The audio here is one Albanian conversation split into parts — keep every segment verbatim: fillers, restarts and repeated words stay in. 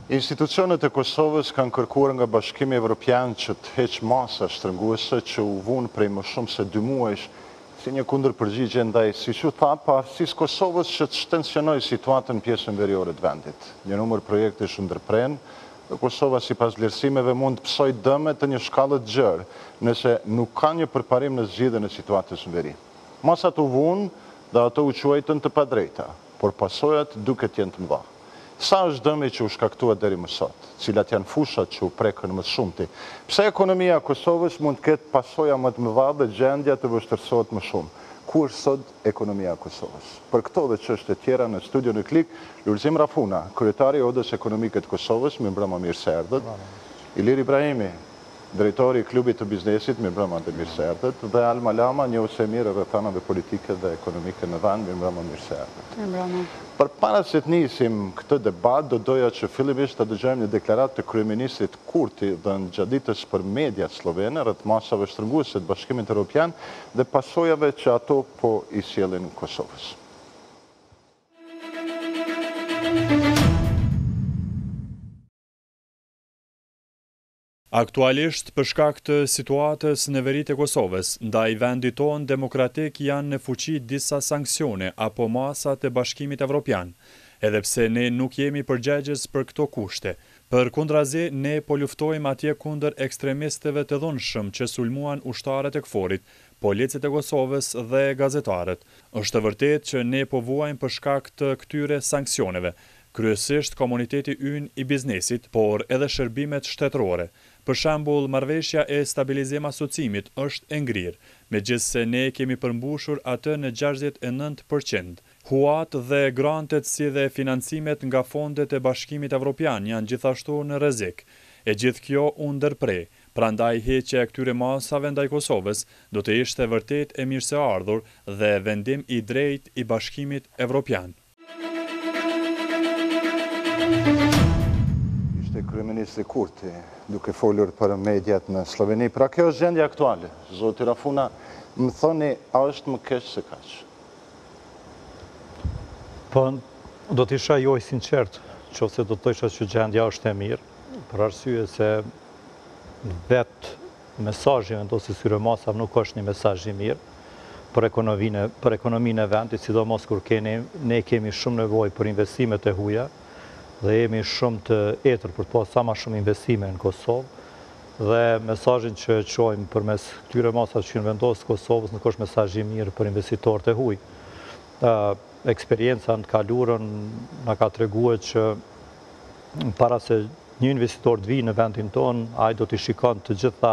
Institucionet e Kosovës kanë kërkuar nga Bashkimi Evropian që të heqë masa shtrënguese që u vunë prej më shumë se dy muajsh si një kundërpërgjigje ndaj, siç u tha, pavarësisë Kosovës që të shtensionojë situatën në pjesën veriore të vendit. Një numër projektesh u ndërpren dhe Kosova sipas vlerësimeve mund të psojë dëme të një shkallë të gjerë nëse nuk ka një përparim në zgjidhjen e situatës në veri. Masat u vunë dhe ato u quajtën të padrejta, por pasojat duket jenë të mëdha. Sa është dëmi që u shkaktua deri më sot, cilat janë fushat që u prekën më shumti? Pse ekonomia e Kosovës mund të ketë pasoja më të mëdha dhe gjendja të vështirësohet më shumë? Ku është sot ekonomia e Kosovës? Për këto dhe çështje tjera në studio në Klik, Lulzim Rafuna, kryetari i Odës Ekonomike të Kosovës, mirëmbrëma, mirë se erdhët. Ilir Ibrahimi, drejtori i klubit të biznesit, mirëmbrëma dhe mirë se erdhët, dhe Alma Lama, njohëse mirë rrethanave politike dhe ekonomike në vend, mirëmbrëma, mirë se erdhët. Mirëmbrëma. Përpara se të nisim këtë debat, do doja që fillimisht të dëgjojmë një deklaratë të kryeministrit Kurti dhe në gjaditës për mediat slovene rreth masave shtrënguese të Bashkimit Evropian dhe pasojave që ato po i sjellin Kosovës. Aktualisht, për shkak të situatës në veri të Kosovës, ndaj vendit tonë demokratik janë në fuqi disa sanksione apo masa të Bashkimit Evropian, edhe pse ne nuk jemi përgjegjës për këto kushte. Përkundrazi, ne po luftojmë atje kundër ekstremistëve të dhunshëm që sulmuan ushtarët e KFOR-it, policët e Kosovës dhe gazetarët. Është vërtet që ne po vuajmë për shkak të këtyre sanksioneve, kryesisht komuniteti ynë i biznesit, por edhe shërbimet shtetërore. Për shembull, marrëveshja e stabilizim asocimit është e ngrirë, megjithse ne kemi përmbushur atë në gjashtëdhjetë e nëntë përqind. Huat dhe grantet si dhe financimet nga fondet e Bashkimit Evropian janë gjithashtu në rrezik. E gjithë kjo u ndërprej, prandaj heqja e këtyre masave ndaj Kosovës do të ishte vërtet e mirëseardhur dhe vendim i drejtë i Bashkimit Evropian. Kryeministri Kurti, duke folur për mediat në Sloveni. Pra kjo është gjendja aktuale. Zoti Rafuna, më thoni, a është më keq se kaq? Po, do të isha jo i sinqert, qofse do të thosha që gjendja është e mirë, për arsye se vetë mesazhi vendosë syre masave nuk është një mesazh i mirë për ekonominë, për ekonominë e vendit, sidomos kur keni, ne kemi shumë nevojë për investimet e huaja, dhe jemi shumë të etër për të pasur sa më shumë investime në Kosovë dhe mesazhin që çojmë përmes këtyre masave që vendos Kosovës nuk është mesazh i mirë për investitorët e huaj. Eksperienca në të kaluarën na ka treguar që para se një investitor të vijë në vendin tonë, ai do të shikon të gjitha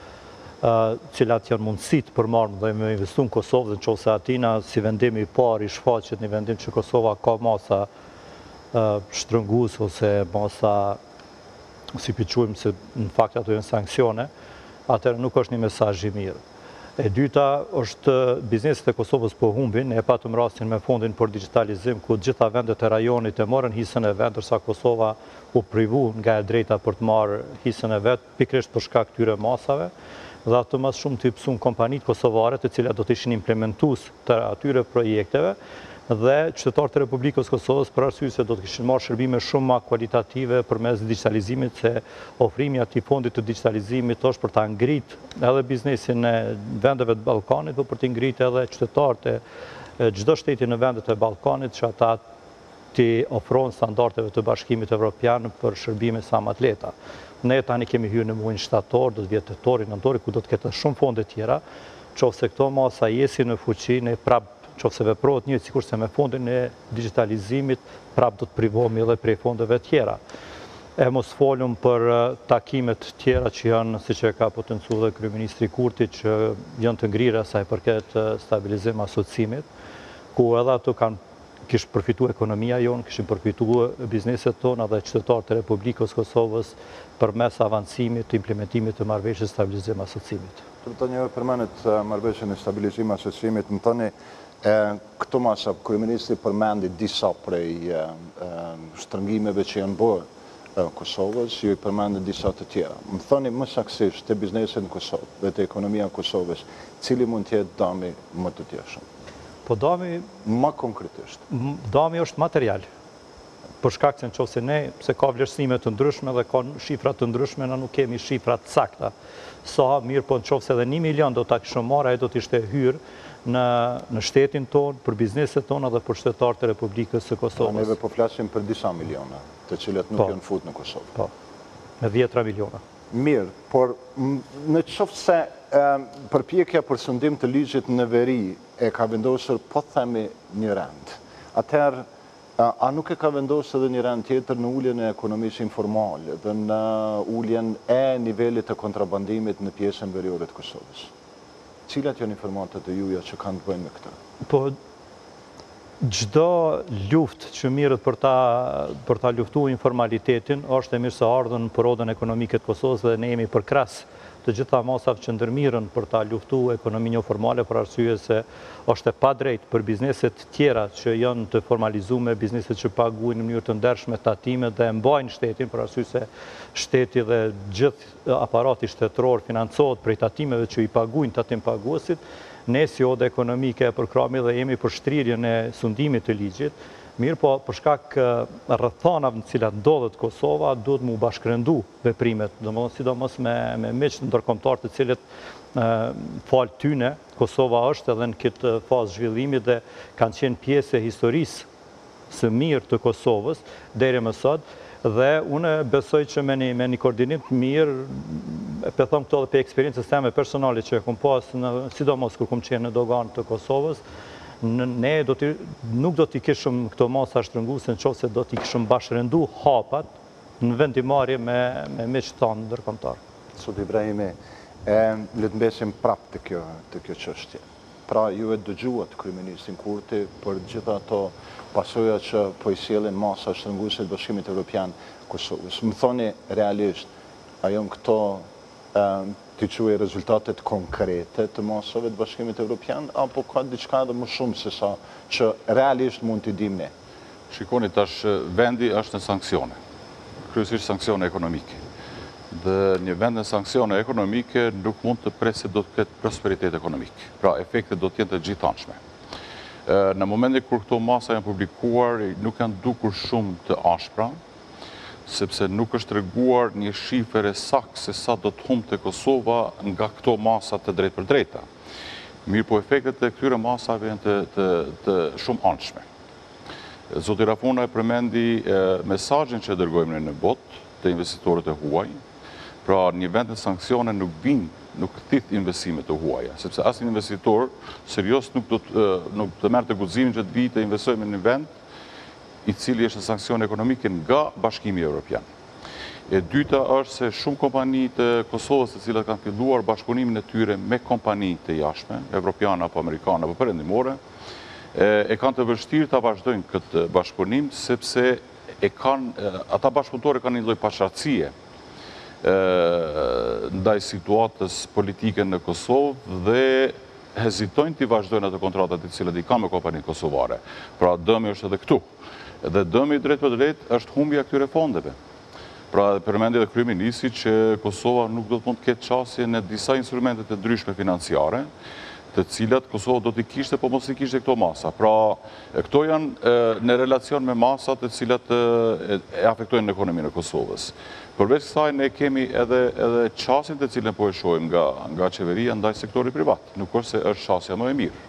cilat janë mundësitë për marrë dhe me investu në Kosovë, dhe nëse atina si vendimi i parë i shfaqet një vendim që Kosova ka masa shtrëngues ose masa, si piquim se në fakt ato janë sanksione, atëherë nuk është një mesazh i mirë. E dyta është bizneset e Kosovës po humbin, ne patëm rastin me fondin për digitalizim ku gjitha vendet e rajonit e morën hisën e vet, ndërsa Kosova u privu nga e drejta për të marrë hisën e vet, pikërisht për shkak këtyre masave, dhe ato më shumë të hipsun kompanitë kosovare të cilat do të ishin implementues të atyre projekteve, dhe qytetarët e Republikës Kosovës për arsye se do të kishin marrë shërbime shumë më kualitative përmes digitalizimit, se ofrimi i atij fondi të digitalizimit është për ta ngritë edhe biznesin e vendeve të Ballkanit, por për të ngritë edhe qytetarët e çdo shteti në vendet e Ballkanit, që ata të ofrojnë standardeve të Bashkimit Evropian për shërbime sa më të lehta. Ne tani kemi hyrë në muajin shtator, do të vjetë tetori, nëntori, ku do të ketë shumë fonde tjera, qofse këto masa jesin në fuqi, ne prap qofse veprohet një sikur se me fondin e digitalizimit, prap do të privohemi edhe prej fondeve tjera. E mos folum për takimet tjera që janë, siç e ka potencuar dhe kryeministri Kurti, që janë të ngrirë sa i përket stabilizim asocimit, ku edhe ato kanë kishë përfitu ekonomia jonë, kishin përfitu bizneset tona dhe qytetarët e Republikës Kosovës përmes avancimit të implementimit të marrëveshjes stabilizim asocimit. Të të një përmenet marrëveshjen e stabilizim asocimit, më thoni, këto masa, kryeministri përmendi disa prej shtrëngimeve që janë bërë Kosovës, ju i përmendi disa të tjera. Më thoni më saktësisht të bizneset në Kosovë dhe të ekonomia Kosovës, cili mund të jetë dami më të tjeshëm? Po dami... Ma konkretisht. Dami është material. për shkak se nëse ne, se ka vlerësime të ndryshme dhe ka shifra të ndryshme, na nuk kemi shifra të sakta. Sa mirë, po nëse edhe një milion do ta kishim marrë, ai do të ishte hyrë në në shtetin tonë, për bizneset tona dhe për shtetarët e Republikës së Kosovës. Neve po flasim për disa miliona, të cilët nuk janë fut në Kosovë. Po. Me dhjetra miliona. Mirë, por në qoftë se përpjekja për sundim të ligjit në veri e ka vendosur po themi një rend, atëherë a nuk e ka vendosur edhe një rend tjetër në uljen e ekonomisë informale dhe në uljen e nivelit të kontrabandimit në pjesën veriore të Kosovës? Cilat janë informatat e juja që kanë të bëjnë me këtë? Po, çdo luftë që mirët për ta për ta luftuar informalitetin është e mirëseardhën për rodën ekonomike të Kosovës dhe ne jemi përkras të gjitha masave që ndërmirën për ta luftuar ekonominë informale, për arsye se është e padrejtë për bizneset tjera që janë të formalizuar, bizneset që paguajnë në mënyrë të ndershme tatimet dhe mbajnë shtetin, për arsye se shteti dhe gjithë aparati shtetëror financohet prej tatimeve që i paguajnë tatim paguesit. Ne si odë ekonomike e përkrahemi dhe jemi për shtrirjen e sundimit të ligjit, mirë po për shkak rrethonave në cilat ndodhet Kosova, duhet mu bashkërendu veprimet, domethënë sidomos me me miq ndërkombëtar të cilët fal tyne, Kosova është edhe në këtë fazë zhvillimit dhe kanë qenë pjesë e historisë së mirë të Kosovës deri më sot. Dhe unë besoj që me një, me një koordinim të mirë, e pe thom këto dhe pe eksperiencës teme personale që e kom pas, në, sidomos kur kom qenë në dogan të Kosovës, ne do t'i, nuk do t'i kishëm këto masa shtrënguese në qoftë se do t'i kishëm bashkërendu hapat në vendimarrje me, me miqtë tanë ndërkombëtar. Sot Ibrahimi, e le të mbesim prapë të kjo, të kjo çështje. Pra ju e dëgjuat kryeministin Kurti për gjitha ato pasoja që po i sjellin masa shtrënguese të Bashkimit Evropian Kosovës. Më thoni realisht, a janë këto të quaj rezultatet konkrete të masave të Bashkimit Evropian, apo ka diçka edhe më shumë se sa që realisht mund t'i dim ne? Shikoni tash, vendi është në sanksione, kryesisht sanksione ekonomike. Dhe një vend në sanksione ekonomike nuk mund të presë se do të ketë prosperitet ekonomik. Pra, efektet do të jenë të gjithanshme. Në momentin kur këto masa janë publikuar, nuk janë dukur shumë të ashpra, sepse nuk është treguar një shifër e saktë se sa do të humbte Kosova nga këto masa të drejtë për drejta. Mirë po efektet e këtyre masave janë të, të, të shumë anshme. Zoti Rafuna e përmendi mesazhin që dërgojmë në botë të investitorët e huaj. Pra, një vend në sanksione nuk vinë, nuk thith investime të huaja, sepse asnjë investitor serios nuk do të, nuk të merr të guximin që të vijë të investojë në një vend i cili është në sanksion ekonomike nga Bashkimi Evropian. E dyta është se shumë kompani të Kosovës të cilat kanë filluar bashkëpunimin e tyre me kompani të jashtme, evropiane apo amerikane apo perëndimore, e kanë të vështirë ta vazhdojnë këtë bashkëpunim sepse e kanë, ata bashkëpunëtorë kanë një lloj pashartësie ndaj situatës politike në Kosovë dhe hezitojnë t'i vazhdojnë ato kontratat të cilat i kanë me kompanitë kosovare. Pra dëmi është edhe këtu. Dhe dëmi drejt për drejt është humbja këtyre fondeve. Pra përmendi edhe kryeministri që Kosova nuk do të mund të ketë çasje në disa instrumente të ndryshme financiare, të cilat Kosova do t'i kishte, po mos i kishte këto masa. Pra, këto janë në relacion me masat të cilat e afektojnë në ekonominë e Kosovës. Përveç kësaj, ne kemi edhe, edhe çasjen të cilën po e shohim nga, nga qeveria ndaj sektorit privat. Nuk është se është çasja më e mirë.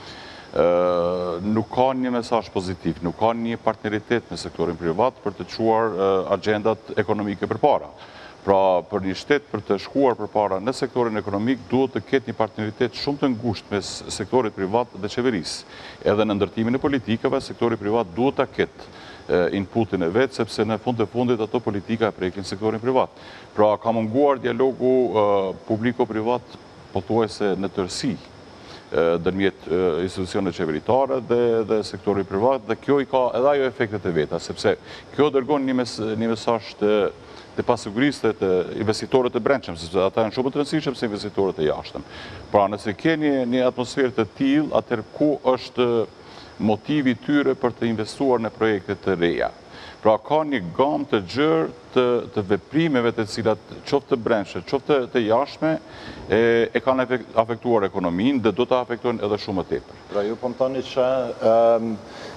Nuk ka një mesazh pozitiv, nuk ka një partneritet me sektorin privat për të çuar agendat ekonomike përpara. Pra, për një shtet për të shkuar përpara në sektorin ekonomik, duhet të ketë një partneritet shumë të ngushtë mes sektorit privat dhe qeverisë. Edhe në ndërtimin e politikave, sektori privat duhet ta ketë inputin e vetë, sepse në fund të fundit ato politika e prekin sektorin privat. Pra, ka munguar dialogu publiko-privat pothuajse në tërësi ndërmjet institucioneve qeveritare dhe, dhe sektori privat, dhe kjo i ka edhe ajo efektet e veta, sepse kjo dërgon një, mes, një mesazh të të pasigurisë të investitorët e brendshëm, sepse ata janë shumë të rëndësishëm se investitorët e jashtëm. Pra, nëse ke një, një atmosferë të tillë, atëherë ku është motivi tyre për të investuar në projekte të reja. Pra, ka një gamë të gjerë të, të veprimeve të cilat qoftë të brendshme, qoftë të jashtme, e, e kanë afektuar ekonominë dhe do të afektojnë edhe shumë më tepër. Pra, ju po më thoni që um,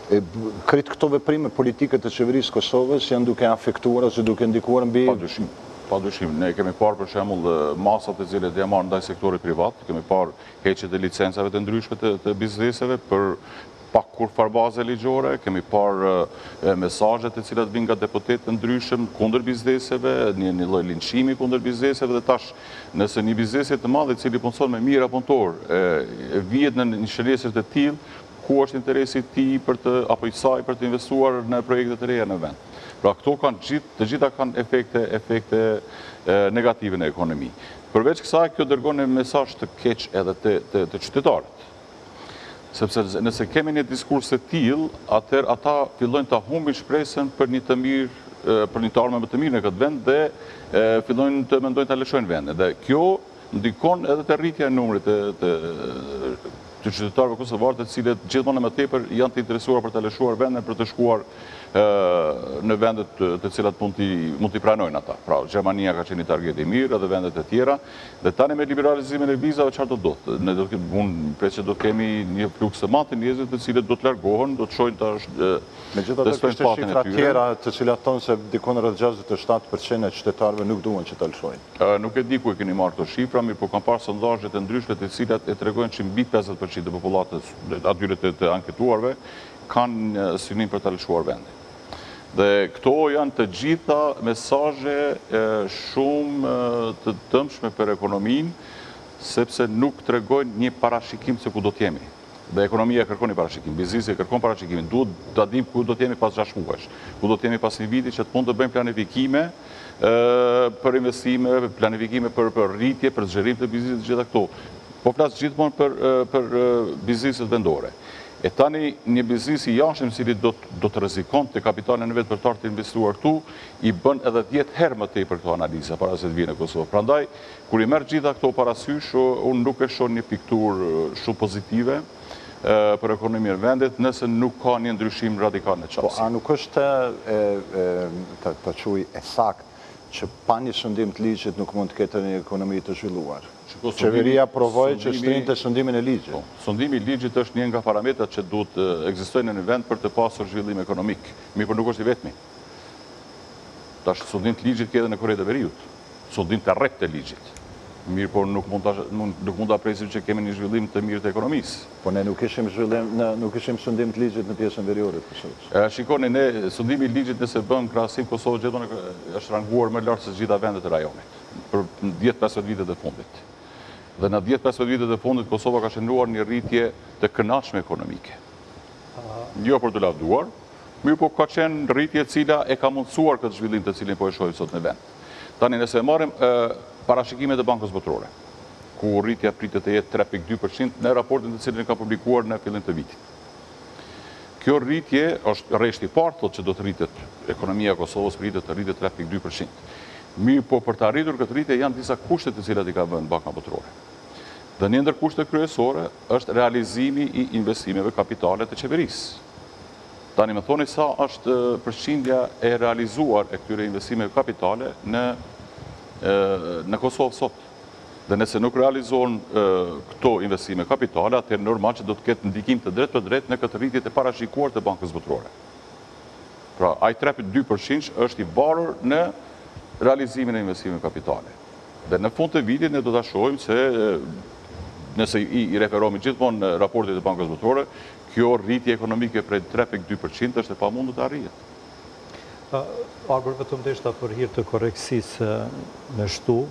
Kretë këto veprime politike të qeverisë Kosovës janë duke afektuar ose duke ndikuar mbi... Pa dyshim. Pa dyshim. Ne kemi parë për shembull masat e cilat janë marrë ndaj sektorit privat, kemi parë heqjet e licencave të ndryshme të, të bizneseve për pa kur farbaze ligjore, kemi parë mesazhet të cilat vinë nga deputetë të ndryshëm kundër bizneseve, një, një lloj linçimi kundër bizneseve dhe tash nëse një biznes të madh i cili punon me mijëra punëtor e vihet në një shërbesë të tillë, ku është interesi i tij për të apo i saj për të investuar në projekte të reja në vend. Pra këto kanë gjithë, të gjitha kanë efekte, efekte e, negative në ekonomi. Përveç kësaj, kjo dërgon një mesazh të keq edhe të, të, të qytetarët. Sepse nëse kemi një diskurs të tillë, atëherë ata fillojnë ta humbin shpresën për një të mirë, për një të ardhmë më të mirë në këtë vend dhe e, fillojnë të mendojnë ta lëshojnë vendin. Dhe kjo ndikon edhe te rritja e numrit të, të, të qytetarëve kosovarë, të cilët gjithmonë më tepër janë të interesuar për të lëshuar vendin, për të shkuar në vendet të cilat mund t'i, mund t'i pranojnë ata. Pra, Gjermania ka qenë një target i mirë edhe vendet e tjera, dhe tani me liberalizimin e vizave çfarë do të do? Ne do të unë pres që do të kemi një fluks të madh të njerëzve të cilët do të largohen, do të shojnë tash megjithatë kishte shifra të tjera të cilat thonë se dikon rreth gjashtëdhjetë e shtatë përqind e qytetarëve nuk duan që ta lëshojnë. Nuk e di ku e keni marrë këto shifra, mirë po kam parë sondazhe të ndryshme të cilat e tregojnë që mbi pesëdhjetë përqind të popullatës atyre të, të anketuarve kanë synim për ta lëshuar vendin. Dhe këto janë të gjitha mesazhe shumë të dëmshme për ekonominë, sepse nuk tregojnë një parashikim se ku do të jemi. Dhe ekonomia kërkon një parashikim, biznesi kërkon parashikimin, duhet ta dim ku do të jemi pas gjashtë muajsh, ku do të jemi pas një viti që të mund të bëjmë planifikime për investime, planifikime për, për rritje, për zgjerim të biznesit, gjitha këto. Po flas gjithmonë për, për bizneset vendore. E tani një biznes i jashtëm i cili do, do të rrezikon të kapitalin e vet për të të investuar këtu, i bën edhe dhjetë herë më tepër këto analiza para se të vijë në Kosovë. Prandaj, kur i merr gjitha këto parasysh, unë nuk e shoh një pikturë shumë pozitive e, për ekonominë e vendit, nëse nuk ka një ndryshim radikal në çështje. Po, a nuk është e, e, të, të quaj e sakt që pa një sundim të ligjit nuk mund të ketë një ekonomi të zhvilluar? Qeveria provoi që shtrinte sundimin e ligjit. Po, sundimi i ligjit është një nga parametrat që duhet të ekzistojnë në një vend për të pasur zhvillim ekonomik. Mirë, por nuk është i vetmi. Tash sundim të ligjit ka edhe në Kore të Veriut. Sundim të rreth të ligjit. Mirë, por nuk mund ta nuk mund ta presim që kemi një zhvillim të mirë të ekonomisë. Po ne nuk kishim zhvillim, në, nuk kishim sundim të ligjit në pjesën veriore të Kosovës. E shikoni, ne sundimi i ligjit nëse bën krahasim Kosovë gjithmonë është ranguar më lart se gjitha vendet e rajonit për dhjetë pesëdhjetë vitet e fundit. Dhe në dhjetë pesëdhjetë vitet e fundit, Kosova ka shënuar një rritje të kënaqshme ekonomike. Jo për të lavduar, mirë po ka qenë rritje cila e ka mundësuar këtë zhvillim të cilin po e shohim sot në vend. Tani nëse marrim e, parashikimet e Bankës Botërore, ku rritja pritet të jetë tre pikë dy përqind në raportin të cilin ka publikuar në fillim të vitit. Kjo rritje është rreshti i parë, thotë që do të rritet ekonomia e Kosovës pritet të rritet tre pikë dy përqind. Mirë po për të arritur këtë rritje janë disa kushte të cilat i ka vënë Banka Botërore. Dhe një ndër kushtet kryesore është realizimi i investimeve kapitale të qeverisë. Tani më thoni sa është përqindja e realizuar e këtyre investimeve kapitale në, në Kosovë sot. Dhe nëse nuk realizohen këto investime kapitale, atëherë normal që do të ketë ndikim të drejtë për drejtë në këtë rritje të parashikuar të Bankës Botërore. Pra, ai tre pikë dy përqind është i varur në realizimin e investimeve kapitale. Dhe në fund të vitit ne do ta shohim se nëse i, i referohemi gjithmonë në raportet e Bankës Botërore, kjo rritje ekonomike prej tre pikë dy përqind është e pamundur të arrihet. Agur vetëm deshta për hir të korrektësisë me shtu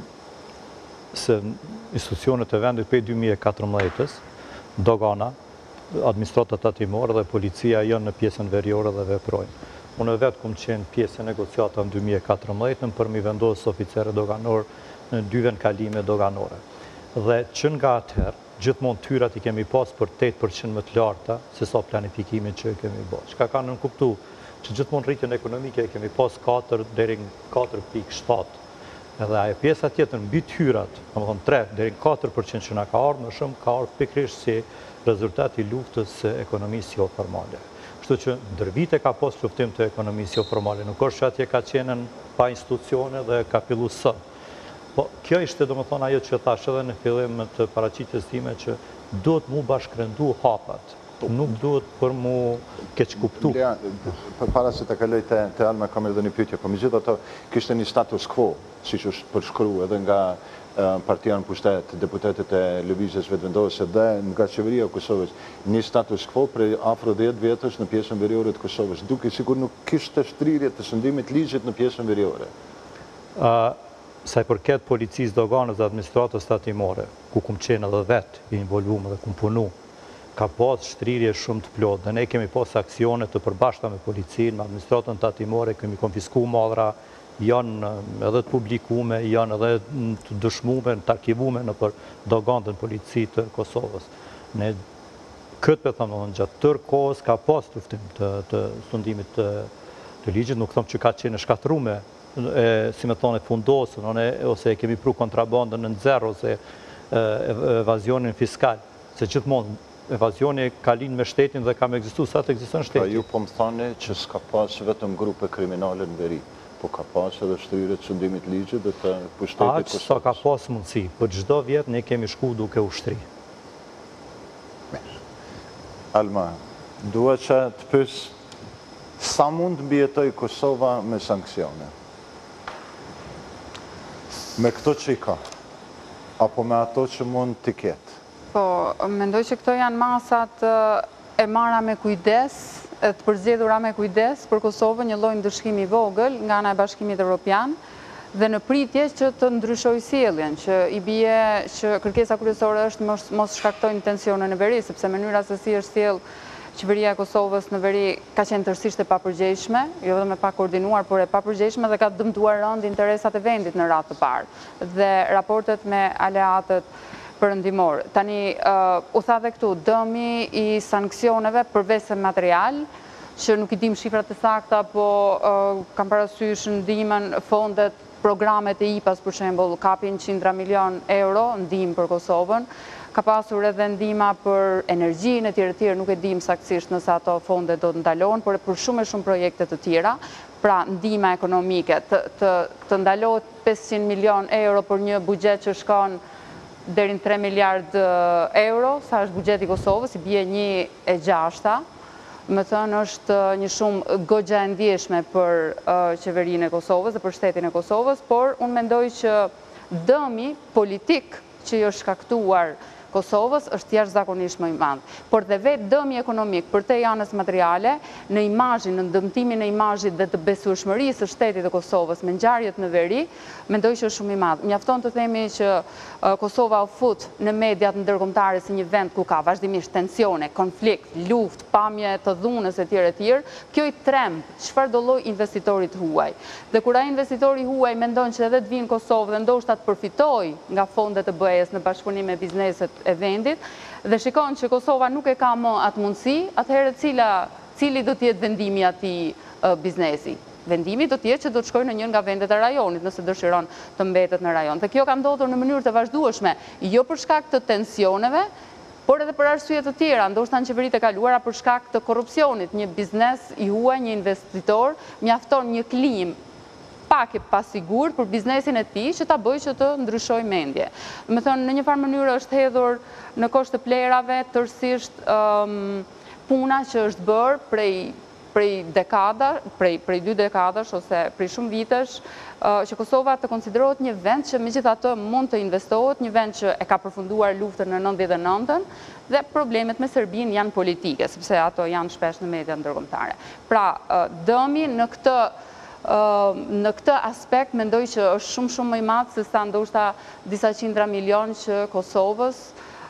se institucionet e vendit prej dy mijë e katërmbëdhjetës, dogana, administrata tatimore dhe policia janë në pjesën veriore dhe veprojnë. Unë vetë kom qenë pjesë e negociata në dy mijë e katërmbëdhjetë për mi vendosë oficerë doganor në dy vend kalime doganore. Dhe që nga atëherë, gjithmonë tyrat i kemi pas për tetë përqind më të larta se sa planifikimin që kemi bërë. Çka ka nënkuptu që gjithmonë rritjen ekonomike e kemi pas katër deri në katër pikë shtatë. Edhe ajo pjesa tjetër mbi tyrat, domethënë tre deri në katër përqind që na ka ardhur më shumë ka ardhur pikërisht si rezultat i luftës së ekonomisë jo formale. Kështu që ndër vite ka pas luftim të ekonomisë jo formale, nuk është që atje ka qenë pa institucione dhe ka filluar sot. Po kjo ishte domethënë ajo që thash edhe në fillim të paraqitjes time që duhet mu bashkërendu hapat Nuk duhet për mu keq kuptu. Para se të kaloj të Alma, kam edhe një pyetje, po megjithatë kishte një status quo, siç është përshkruar edhe nga Partia në pushtet, deputetët e lëvizjes vetëvendosur dhe nga qeveria e Kosovës, një status quo për afro dhjetë vjetësh në pjesën veriore të Kosovës, duke sikur nuk kishte shtrirje të shëndimit ligjit në pjesën veriore. Sa i përket policisë dhe organeve dhe administratës tatimore, ku kum qenë edhe vetë i involvuar dhe kum punu, ka pas shtrirje shumë të plotë dhe ne kemi pas aksione të përbashkëta me policinë, me administratën tatimore, kemi konfisku madhra, janë edhe të publikume, janë edhe të dëshmume, të arkivume në për dogandën policitë të Kosovës. Ne këtë për thëmë, gjatë tërë kohës ka pas të uftim të sundimit të ligjit, nuk thëmë që ka qenë shkatrume, si me thonë e fundosën, ose kemi pru kontrabandën në nëzero, ose evazionin fiskal, se gjithmonë evazioni ka linë me shtetin dhe ka me egzistu sa të egzistën shtetin. Pra ju po më thani që s'ka pas vetëm grupe kriminale në veri, po ka pas edhe shtrirje të shëndimit ligjit dhe të pushtetit Kosovës. Aq sa ka pas mundësi, për çdo vjet ne kemi shku duke ushtri. Alma, dua që të pyes sa mund të mbijetoj Kosova me sanksione? Me këto që i ka, apo me ato që mund t'i ketë? Po, mendoj që këto janë masat e marra me kujdes, të përzgjedhura me kujdes për Kosovën, një lloj ndëshkimi i vogël nga ana e Bashkimit Evropian dhe në pritje që të ndryshojë sjelljen, që i bie që kërkesa kryesore është mos, mos shkaktojnë tensione në veri, sepse mënyra se si është sjell qeveria e Kosovës në veri ka qenë tërësisht e papërgjegjshme, jo vetëm e pa koordinuar, por e papërgjegjshme dhe ka dëmtuar rënd interesat e vendit në radhë të parë. Dhe raportet me aleatët përëndimor. Tani, u tha dhe këtu, dëmi i sanksioneve përveç se material, që nuk i dim shifrat të sakta, po kam parasysh ndihmën fondet, programet e I P A S, për shembull, kapin qindra milion euro ndihmë për Kosovën, ka pasur edhe ndihma për energjinë e tjerë të tjerë, nuk e dim saktësisht nëse ato fonde do të ndalohen, por për shumë e shumë projekte të tjera, pra ndihma ekonomike, të, të, të ndalohet pesëqind milion euro për një buxhet që shkon deri në tre miliard euro, sa është buxheti i Kosovës, i bie një e gjashta, më thënë është një shumë goxha e ndjeshme për qeverinë e Kosovës dhe për shtetin e Kosovës, por unë mendoj që dëmi politik që jo shkaktuar Kosovës është jashtëzakonisht më i madh. Por dhe vetë dëmi ekonomik për te anës materiale, në imazhin, në dëmtimin e imazhit dhe të besueshmërisë së shtetit të Kosovës me ngjarjet në veri, mendoj që është shumë i madh. Mjafton të themi që Kosova u fut në mediat ndërkombëtare si një vend ku ka vazhdimisht tensione, konflikt, luftë, pamje të dhunës e tjerë e tjerë. Kjo i tremb çfarë do lloj investitorit huaj. Dhe kur ai investitori huaj mendon që edhe të vinë në Kosovë dhe ndoshta të përfitojë nga fondet të B E-s në bashkëpunim me bizneset e vendit, dhe shikon që Kosova nuk e ka më atë mundësi, atëherë cila, cili do t'jetë vendimi atij biznesi? Vendimi do t'jetë që do të shkojë në një nga vendet e rajonit, nëse dëshiron të mbetet në rajon. Dhe kjo ka ndodhur në mënyrë të vazhdueshme, jo për shkak të tensioneve, por edhe për arsye të tjera, ndoshta në qeveritë e kaluara për shkak të korrupsionit. Një biznes i huaj, një investitor, mjafton një klim pak e pasigur për biznesin e tij që ta bëjë që të ndryshojë mendje. Do të thonë, në një farë mënyrë është hedhur në kosh të plerave tërësisht um, puna që është bërë prej prej dekada, prej prej dy dekadash ose prej shumë vitesh, uh, që Kosova të konsiderohet një vend që megjithatë mund të investohet, një vend që e ka përfunduar luftën në nëntëdhjetë e nëntën dhe problemet me Serbinë janë politike, sepse ato janë shpesh në media ndërkombëtare. Pra, uh, dëmi në këtë në këtë aspekt mendoj që është shumë shumë më i madh se sa ndoshta disa qindra milion që Kosovës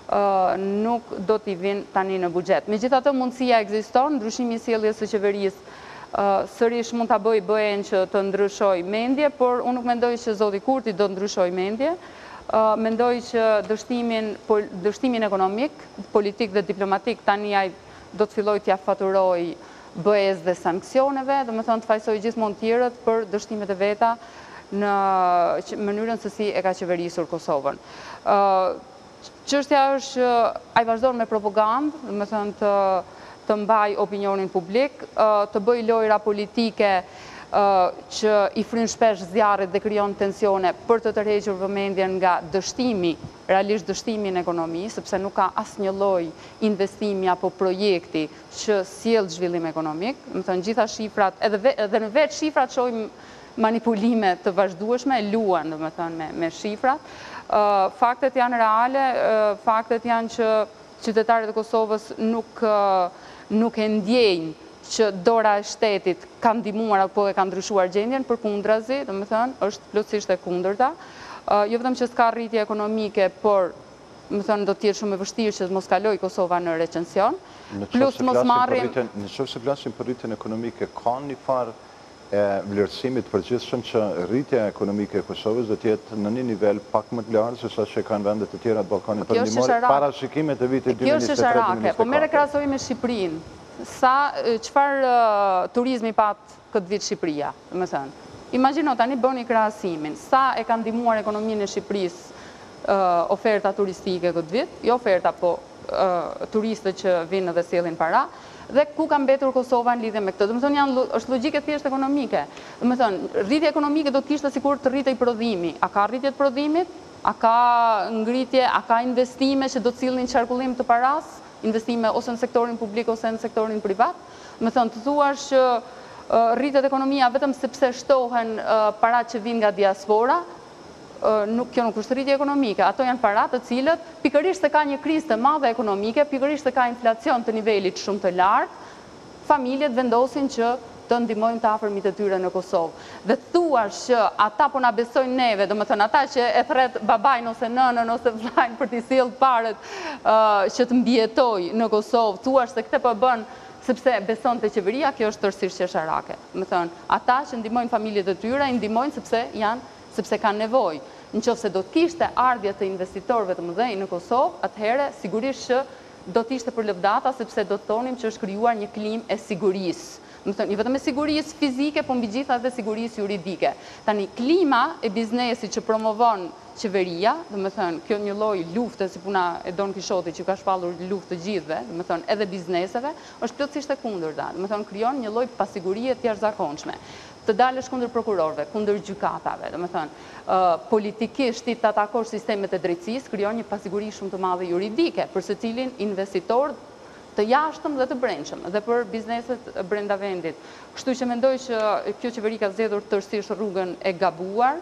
nuk do t'i vinë tani në buxhet. Megjithatë mundësia ekziston, ndryshimi i sjelljes së qeverisë sërish mund ta bëjë B E-n që të ndryshojë mendje, por unë nuk mendoj që zoti Kurti do të ndryshojë mendje. Mendoj që dështimin dështimin ekonomik, politik dhe diplomatik tani ai do të fillojë t'ia faturojë B E-s dhe sanksioneve, dhe më thonë të fajsoj gjithmonë tjerët për dështimet e veta në mënyrën se si e ka qeverisur Kosovën. Çështja është që ai vazhdon me propagandë, dhe më thonë të, të mbaj opinionin publik, të bëj lojra politike që i fryn shpesh zjarrit dhe krijon tensione për të tërhequr vëmendjen nga dështimi, realisht dështimi në ekonomi, sepse nuk ka asnjë lloj investimi apo projekti që sjell zhvillim ekonomik. Do të thënë gjitha shifrat, edhe edhe në vetë shifrat shohim manipulime të vazhdueshme, luan do të thënë me, me shifrat. Uh, faktet janë reale, uh, faktet janë që qytetarët e Kosovës nuk, uh, nuk e ndjejnë që dora e shtetit ka ndihmuar apo e ka ndryshuar gjendjen, përkundrazi, do të thënë, është plotësisht e kundërta. Uh, jo vetëm që s'ka rritje ekonomike, por më thënë do të jetë shumë e vështirë që të mos kaloj Kosova në recension. Plus mos marrim. Në qoftë se flasim për rritjen ekonomike, ka një farë e vlerësimit përgjithshëm që rritja ekonomike e Kosovës do të jetë në një nivel pak më të lartë se sa që kanë vendet e tjera të Ballkanit Perëndimor para shikimet e vitit dy mijë e njëzet e tre dy mijë e njëzet e katër. Po merre krahasoj me Shqipërinë. Sa çfarë turizmi pat këtë vit Shqipëria, do të thënë. Imagjino tani bëni krahasimin, sa e ka ndihmuar ekonominë e Shqipërisë oferta turistike këtë vit, jo oferta, po turistët që vinë dhe sjellin para. Dhe ku ka mbetur Kosova në lidhje me këtë. Do të thonë janë është logjike thjesht ekonomike. Do të thonë rritja ekonomike do të kishte sikur të rritej prodhimi. A ka rritje të prodhimit? A ka ngritje, a ka investime që do të sillnin qarkullim të paras? Investime ose në sektorin publik ose në sektorin privat? Do të thonë të thuash që rritet ekonomia vetëm sepse shtohen parat që vinë nga diaspora, nuk kjo nuk është rritje ekonomike, ato janë parat të cilët, pikërisht se ka një krizë të madhe ekonomike, pikërisht se ka inflacion të nivelit shumë të lartë, familjet vendosin që të ndihmojnë të afërmit e tyre në Kosovë. Dhe thuash që ata po na besojnë neve, do të thënë ata që e thret babajnë ose nënën ose vllajën për t'i sjellë paret që të mbijetoj në Kosovë, thuash se këtë po bën sepse beson te qeveria, kjo është tërësisht qesharake. Do të thënë ata që ndihmojnë familjet e tyre, i ndihmojnë sepse janë sepse kanë nevojë. Nëse do të kishte ardhje të investitorëve të mëdhenj në Kosovë, atëherë sigurisht që do të ishte për lëvdata, sepse do të thonim që është krijuar një klimë e sigurisë. Do të thonë, jo vetëm e sigurisë fizike, por mbi gjitha edhe sigurisë juridike. Tani klima e biznesit që promovon qeveria, do të thënë, kjo një lloj lufte si puna e Don Kishoti që ka shpallur luftë të gjithëve, do të thënë, edhe bizneseve, është plotësisht e kundërta. Do të thënë, krijon një lloj pasigurie të jashtëzakonshme. Të dalësh kundër prokurorëve, kundër gjykatave, do të thënë, politikisht ti të atakosh sistemet e drejtësisë, krijon një pasiguri shumë të madhe juridike për secilin investitor të jashtëm dhe të brendshëm dhe për bizneset brenda vendit. Kështu që mendoj që kjo qeveri ka zgjedhur tërësisht rrugën e gabuar.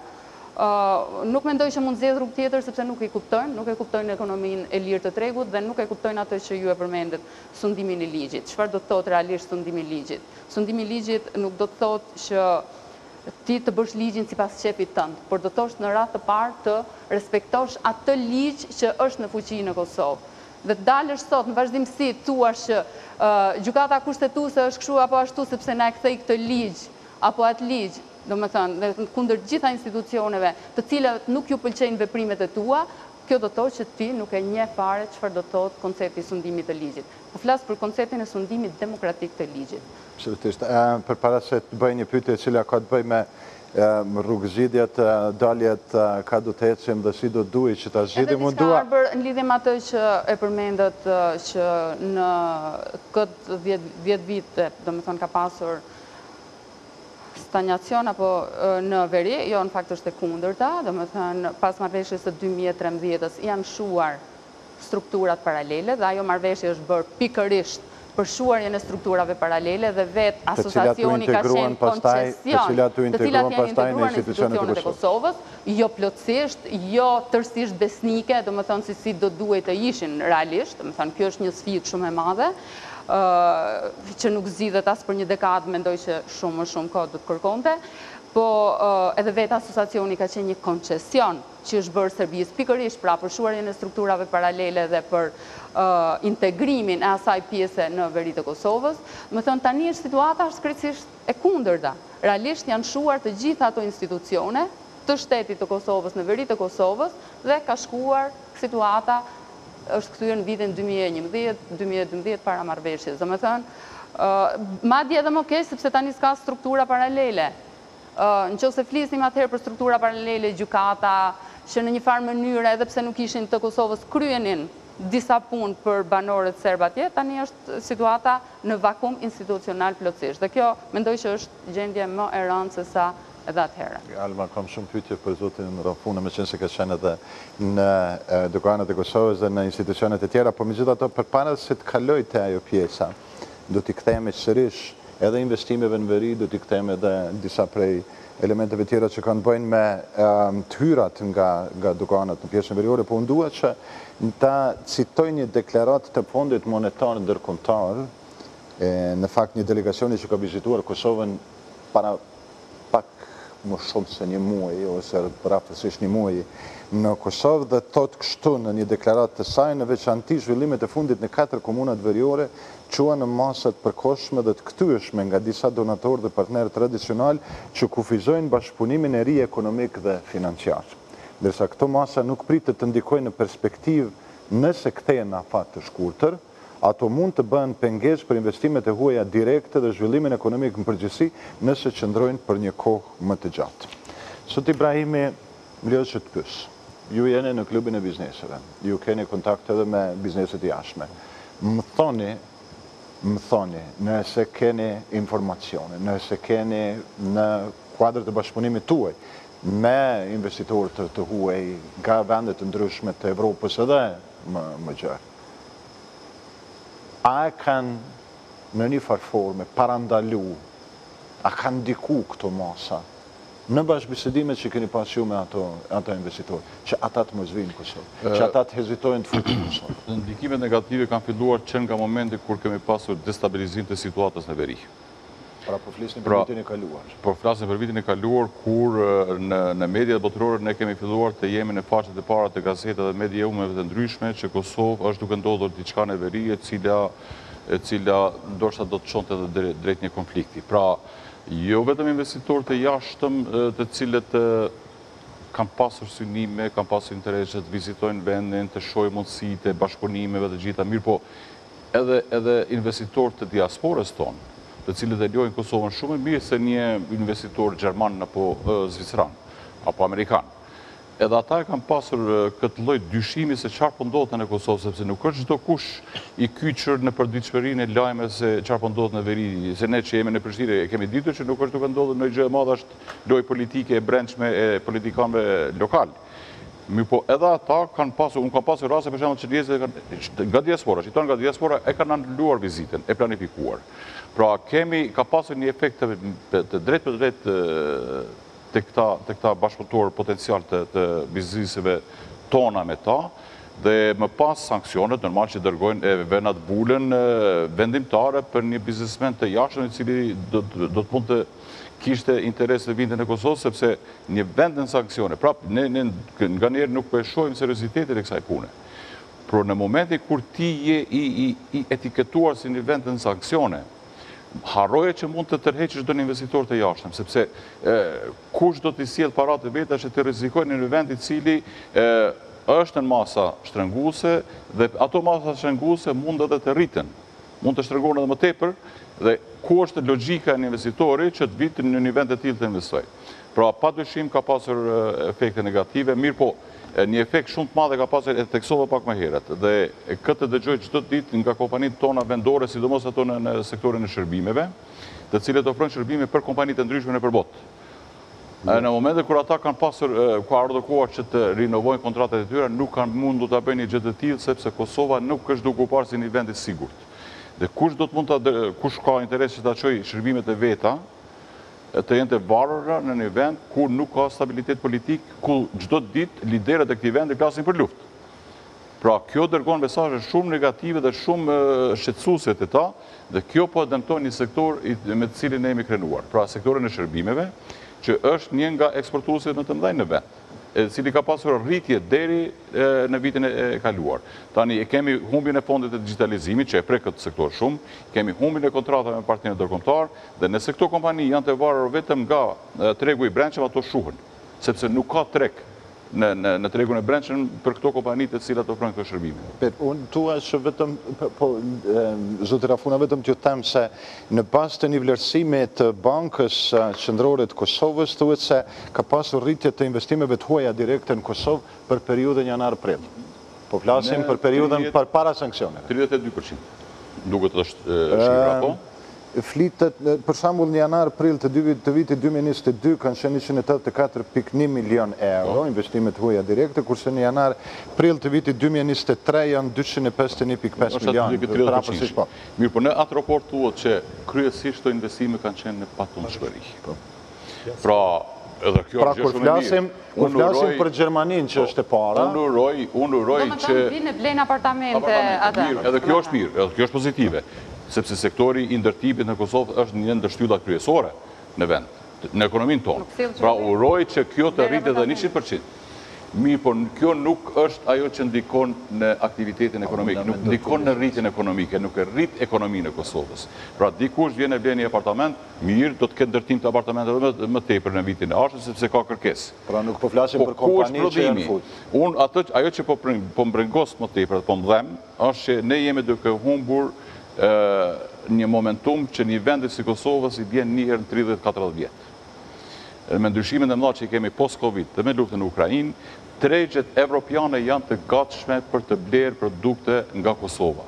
Nuk mendoj që mund zgjedh rrugë tjetër sepse nuk e kuptojnë, nuk e kuptojnë ekonominë e lirë të tregut dhe nuk e kuptojnë atë që ju e përmendet, sundimin e ligjit. Çfarë do të thotë realisht sundimi i ligjit? Sundimi i ligjit nuk do të thotë që ti të bësh ligjin sipas shefit tënd, por do të thosh në radhë të parë të respektosh atë ligj që është në fuqi në Kosovë. Dhe të dalësh sot në vazhdimsi thuash që gjykata kushtetuese është kështu apo ashtu sepse na e kthei këtë ligj apo atë ligj, domethënë kundër gjitha institucioneve, të cilat nuk ju pëlqejnë veprimet e tua, kjo do të thotë që ti nuk e njeh fare çfarë do të thotë koncepti i sundimit të ligjit. Po flas për konceptin e sundimit demokratik të ligjit. Absolutisht. Përpara se të bëj një pyetje e cila ka të bëjë me rrugëzgjidhjet, daljet, ka do të ecim dhe si do duhet që ta zgjidhim. Edhe diçka arbër në lidhje me atë që e përmendet që në këtë dhjetë vite, domethënë ka pasur stagnacion apo në veri, jo në fakt është e kundërta, domethënë pas marrëveshjes së dy mijë e trembëdhjetës janë shuar strukturat paralele dhe ajo marrëveshje është bërë pikërisht për shuarjen e strukturave paralele dhe vetë asociacioni ka qenë koncesion, të cilat janë integruar në institucionet e Kosovës, jo plotësisht, jo tërësisht besnike, do më thonë si si do duhet të ishin realisht, do më thonë kjo është një sfidë shumë e madhe, që nuk zgjidhet as për një dekadë, mendoj që shumë më shumë kohë do të kërkonte, po edhe vetë asociacioni ka qenë një koncesion që është bërë Serbisë pikërisht pra për shuarjen e strukturave paralele dhe për integrimin e asaj pjese në veri të Kosovës. Më thënë tani është situata është krejtësisht e kundërta. Realisht janë shuar të gjitha ato institucione të shtetit të Kosovës në veri të Kosovës dhe ka shkuar situata është kthyer në vitin dy mijë e njëmbëdhjetë dy mijë e dymbëdhjetë para marrëveshjes. Domethënë, madje edhe më keq sepse tani s'ka struktura paralele. Në qoftë se flisnim atëherë për struktura paralele, gjykata, që në një farë mënyrë, edhe pse nuk ishin të Kosovës, kryenin disa punë për banorët serb atje, tani është situata në vakum institucional plotësisht. Dhe kjo mendoj që është gjendje më e rëndë se sa edhe atëherë. Alma, kam shumë pyetje për zotin Rafuna, me qenë se ka qenë edhe në doganat e Kosovës dhe në institucionet e tjera, por megjithatë përpara se të kaloj te ajo pjesa, do t'i kthehemi sërish edhe investimeve në veri, do t'i kthehemi edhe disa prej elementeve tjera që kanë bëjnë me um, të hyrat nga, nga doganat në pjesën veriore, po unë dua që ta citoj një deklarat të Fondit Monetar Ndërkombëtar, në fakt një delegacioni që ka vizituar Kosovën para pak më shumë se një muaj, ose rafërsisht një muaj në Kosovë, dhe thot kështu në një deklarat të saj, në veçanti zhvillimet e fundit në katër komunat veriore qua në masat përkohshme dhe të ktyeshme nga disa donatorë dhe partnerë tradicional që kufizojnë bashkëpunimin e ri ekonomik dhe financiar. Ndërsa këto masa nuk pritet të ndikojnë në perspektivë nëse kthehen në afat të shkurtër, ato mund të bëhen pengesë për investimet e huaja direkte dhe zhvillimin ekonomik në përgjithësi nëse qëndrojnë për një kohë më të gjatë. Sot Ibrahimi, më lejo që të pyes. Ju jeni në klubin e bizneseve, ju keni kontakt edhe me bizneset jashtme. Më thoni, më thoni, nëse keni informacione, nëse keni në kuadrët e bashkëpunimit tuaj, me investitorë të, të huaj nga vendet të ndryshme të Evropës edhe më, më gjërë. A e kanë në një farforme parandalu, a kanë ndiku këto masa në bashkëbisedimet që keni pas ju me ato, ato investitorë, që ata të mos vinë në Kosovë, që ata të hezitojnë të futin në Kosovë? Ndikimet negative kanë filluar që nga momenti kur kemi pasur destabilizim të situatës në veri. Pra po flisni për vitin e kaluar. Po flasim për vitin e kaluar, kur në, në mediat botërore ne kemi filluar të jemi në faqet e para të gazetat dhe media umeve të ndryshme që Kosovë është duke ndodhur diçka në veri e cila, e cila ndoshta do të çonte edhe drejt një konflikti. Pra, jo vetëm investitorët e jashtëm të cilët kanë pasur synime, kanë pasur interes që të vizitojnë vendin, të shohim mundësitë e bashkëpunimeve të gjitha mirë, po edhe, edhe investitorët të diasporës tonë, të cilët e lojnë Kosovën shumë e mirë se një investitor gjerman apo zvicran, apo amerikan. Edhe ata e kanë pasur këtë lloj dyshimi se çfarë po ndodhte në Kosovë, sepse nuk është çdo kush i kyçur në përditshmërinë e lajmeve se çfarë po ndodh në veri, se ne që jemi në Prishtinë e kemi ditur që nuk është duke ndodhur ndonjë gjë e madhe, është lojë politike e brendshme e politikanëve lokal. Mirë po, edhe ata kanë pasur, unë kanë pasur raste për shembull që njerëzit nga diaspora, shqiptarë nga diaspora e kanë anuluar vizitën, e planifikuar. Pra kemi, ka pasur një efekt të drejt për drejt të këta, të këta bashkëpunëtor potencial të, të bizneseve tona me ta, dhe më pas sankcionet, normal që dërgojnë e venat bulën vendimtare për një biznesmen të jashtëm i cili do, do, do të mund të kishte interes të vinte në Kosovë, sepse një vend në sankcione. Prap, ne, ne nga njerë nuk përshojmë seriositetin e kësaj pune. Por në momenti kur ti je i, i, i etiketuar si një vend në sankcione, harroje që mund të tërheqësh çdo investitor të jashtëm, sepse e, kush do t'i sjell paratë veta që të rrezikojnë në një vend i cili e, është në masa shtrënguese dhe ato masa shtrënguese mund edhe të rriten, mund të shtrëngohen edhe më tepër, dhe ku është logjika e një investitori që të vitë në një vend të tillë të investoj. Pra, pa dyshim ka pasur efekte negative, mirë po, një efekt shumë të madhe ka pasur e theksova pak më herët, dhe këtë dëgjoj çdo ditë nga kompanitë tona vendore, sidomos ato në, në sektorin e shërbimeve, të cilët ofrojnë shërbime për kompanitë të ndryshme nëpër botë. Në momente kur ata kanë pasur, ka ardhur koha që të rinovojnë kontratat e tyre, nuk kanë mundur ta bëjnë një gjë të tillë sepse Kosova nuk është duke u parë si një vend i sigurt. Dhe kush do të mund ta, kush ka interes që ta çojë shërbimet e veta, të jenë të varura në një vend ku nuk ka stabilitet politik, ku çdo ditë liderët e këtij vendi flasin për luftë. Pra, kjo dërgon mesazhe shumë negative dhe shumë shqetësuese te ta, dhe kjo po dëmton një sektor me të cilin ne jemi krenuar. Pra, sektorin e shërbimeve, që është një nga eksportuesit më të mëdhenj në vend, e cili ka pasur rritje deri në vitin e kaluar. Tani, kemi humbjen e fondit të digitalizimit, që e prek këtë sektor shumë, kemi humbjen e kontratave me partnerët ndërkombëtar, dhe nëse këto kompani janë të varur vetëm nga tregu i brendshëm, ato shuhen, sepse nuk ka treg në, në, në tregun e brendshëm për këto kompani të cilat ofrojnë këto shërbime. Per, unë tua që vetëm, po, zotë Rafuna, vetëm t'ju them se në bas të një vlerësimi të Bankës Qendrore të Kosovës, thuhet se ka pasur rritje të investimeve të huaja direkte në Kosovë për periudhën janar-prill. Po Po flasim për periudhën për para sankcioneve. tridhjetë e dy përqind. Duket është shifra, po? Flitet, për shembull në janar prill të vitit dy mijë e njëzet e dy kanë qenë njëqind e tetëdhjetë e katër pikë një milion euro, investimet huaja direkte, kurse në janar prill të vitit dy mijë e njëzet e tre janë dyqind e pesëdhjetë e një pikë pesë milion. Mirë, po në atë raport thuhet që kryesisht të investime kanë qenë në patundshmëri. Pra, edhe kjo pra, kur flasim, kur flasim për Gjermaninë që është e para... Unë uroj, unë uroj që... Do më të vinë e blenë apartamente atë. Edhe kjo është mirë, edhe kjo është pozitive. Sepse sektori i ndërtimit në Kosovë është një ndër shtyllat kryesore në vend, në ekonominë tonë. Pra uroj që kjo të rritet edhe njëqind përqind. Mirë, por kjo nuk është ajo që ndikon në aktivitetin ekonomik, nuk ndikon në rritjen ekonomike, nuk e rrit ekonominë e Kosovës. Pra dikush vjen e blen një apartament, mirë, do të ketë ndërtim të apartamenteve më tepër në vitin e ardhshëm sepse ka kërkesë. Pra nuk po flasim për kompani që janë fut. Unë atë ajo që po po mbrengos më tepër, po mdhem, është që ne jemi duke humbur një momentum që një vendit si Kosovës i bjen njëherë në tridhjetë katërdhjetë vjetë. Me ndryshimin e mëdha që i kemi post-Covid dhe me luftën në Ukrainë, tregjet evropiane janë të gatshme për të blerë produkte nga Kosova.